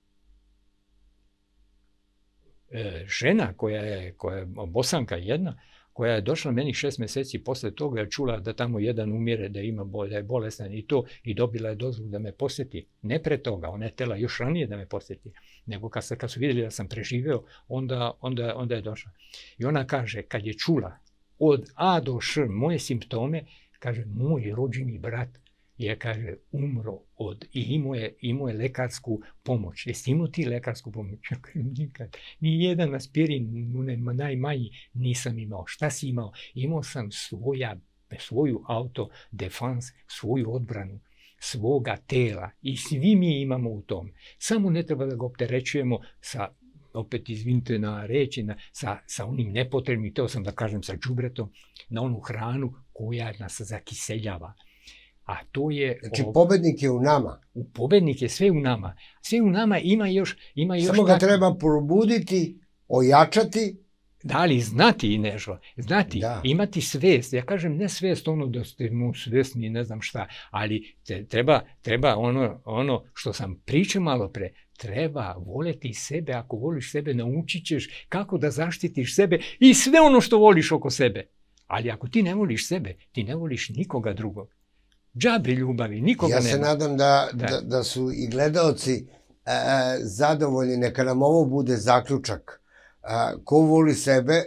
žena koja je Bosanka jedna, koja je došla meni 6 mjeseci posle toga, je čula da tamo jedan umire, da je bolestan i to, i dobila je dozvolu da me posjeti. Ne pre toga, ona je htjela još ranije da me posjeti, nego kad su vidjeli da sam preživeo, onda je došla. I ona kaže, kad je čula od A do Š moje simptome, kaže, moj rođeni brat je, kaže, umro i imao je lekarsku pomoć. Jesi imao ti lekarsku pomoć? Nikad. Nijedan aspirin, najmanji, nisam imao. Šta si imao? Imao sam svoju autodefans, svoju odbranu, svoga tela. I svi mi imamo u tom. Samo ne treba da ga opterećujemo sa, opet izvinite na reći, sa onim nepotrebnim, teo sam da kažem, sa đubretom, na onu hranu koja nas zakiseljava. A to je... Znači, pobednik je u nama. Pobednik je sve u nama. Sve u nama ima još... Samo ga treba probuditi, ojačati. Da, ali znati nešto. Znati, imati svest. Ja kažem, ne svest ono da ste svesni, ne znam šta, ali treba ono što sam pričao malo pre, treba voljeti sebe. Ako voliš sebe, naučit ćeš kako da zaštitiš sebe i sve ono što voliš oko sebe. Ali ako ti ne voliš sebe, ti ne voliš nikoga drugog. Džabri ljubavi, nikoga nema. Ja se nadam da su i gledaoci zadovoljni. Neka nam ovo bude zaključak. Ko voli sebe,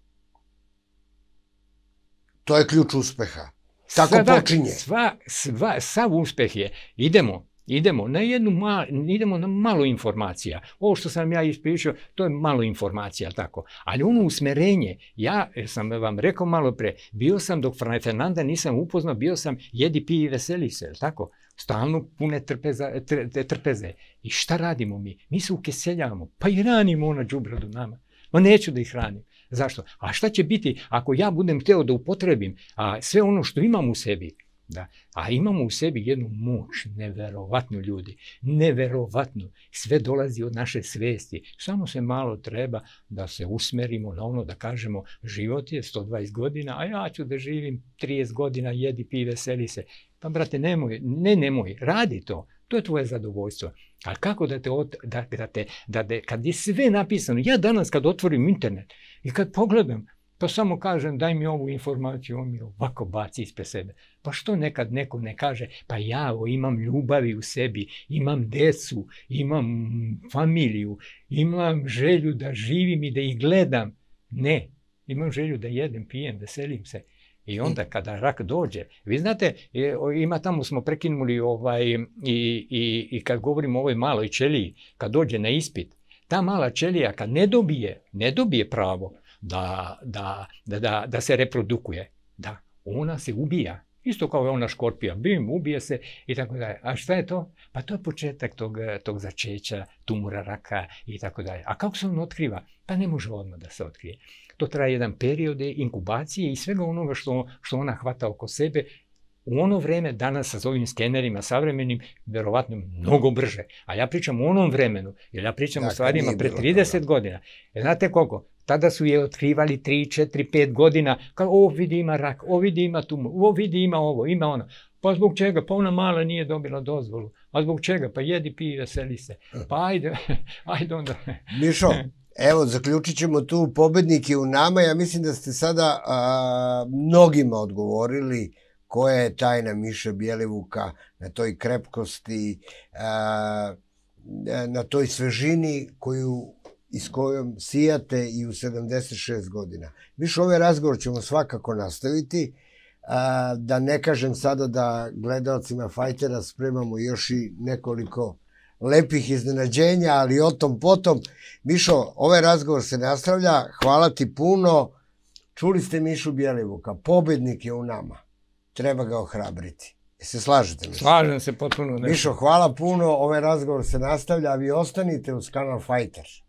to je ključ uspeha. Tako počinje. Sav uspeh je. Idemo na malo informacija. Ovo što sam ja ispričao, to je malo informacija, tako. Ali ono usmerenje, ja sam vam rekao malo pre, bio sam dok Fernanda nisam upoznao, bio sam jedi, piji i veseli se, tako? Stalno pune trpeze. I šta radimo mi? Mi se ukeseljavamo, pa i hranimo ona đubradu nama. Ma neću da ih hranim. Zašto? A šta će biti ako ja budem hteo da upotrebim sve ono što imam u sebi? A imamo u sebi jednu moć, neverovatnu ljudi, neverovatnu. Sve dolazi od naše svesti. Samo se malo treba da se usmerimo na ono, da kažemo, život je 120 godina, a ja ću da živim 30 godina, jedi, pi, veseli se. Pa brate, nemoj, radi to. To je tvoje zadovoljstvo. Ali kako kad je sve napisano, ja danas kad otvorim internet i kad pogledam, pa samo kažem, daj mi ovu informaciju, on mi ovako baci ispred sebe. Pa što nekad neko ne kaže, pa ja imam ljubavi u sebi, imam decu, imam familiju, imam želju da živim i da ih gledam. Ne, imam želju da jedem, pijem, veselim se. I onda kada rak dođe, vi znate, ima tamo smo prekinuli i kad govorimo o ovoj maloj ćeliji, kad dođe na ispit, ta mala ćelija kad ne dobije pravo da se reprodukuje, da, ona se ubija. Isto kao je ona škorpija, bim, ubije se i tako dalje. A šta je to? Pa to je početak tog začeća, tumora, raka i tako dalje. A kako se on otkriva? Pa ne može odmah da se otkrije. To traje jedan period inkubacije i svega onoga što ona hvata oko sebe. U ono vreme, danas sa ovim skenerima savremenim, verovatno mnogo brže. A ja pričam o onom vremenu, jer ja pričam o stvarima pre 30 godina. Znate koliko? Tada su je otkrivali 3, 4, 5 godina, kao o vidi ima rak, o vidi ima tumor, o vidi ima ovo, ima ono. Pa zbog čega? Pa ona mala nije dobila dozvolu. A zbog čega? Pa jedi, pij, veseli se. Pa ajde onda. Mišo, evo, zaključit ćemo tu, pobednik je u nama. Ja mislim da ste sada mnogima odgovorili koja je tajna Miše Bjelivuka na toj krepkosti, na toj svežini s kojom sijate i u 76 godina. Mišo, ovaj razgovor ćemo svakako nastaviti. Da ne kažem sada da gledalcima Fajtera spremamo još i nekoliko lepih iznenađenja, ali o tom potom. Mišo, ovaj razgovor se nastavlja. Hvala ti puno. Čuli ste Mišu Bjelivuka. Pobednik je u nama. Treba ga ohrabriti. Se slažete, Mišo? Slažem se potpuno. Mišo, hvala puno. Ovaj razgovor se nastavlja, a vi ostanite uz kanal Fajter.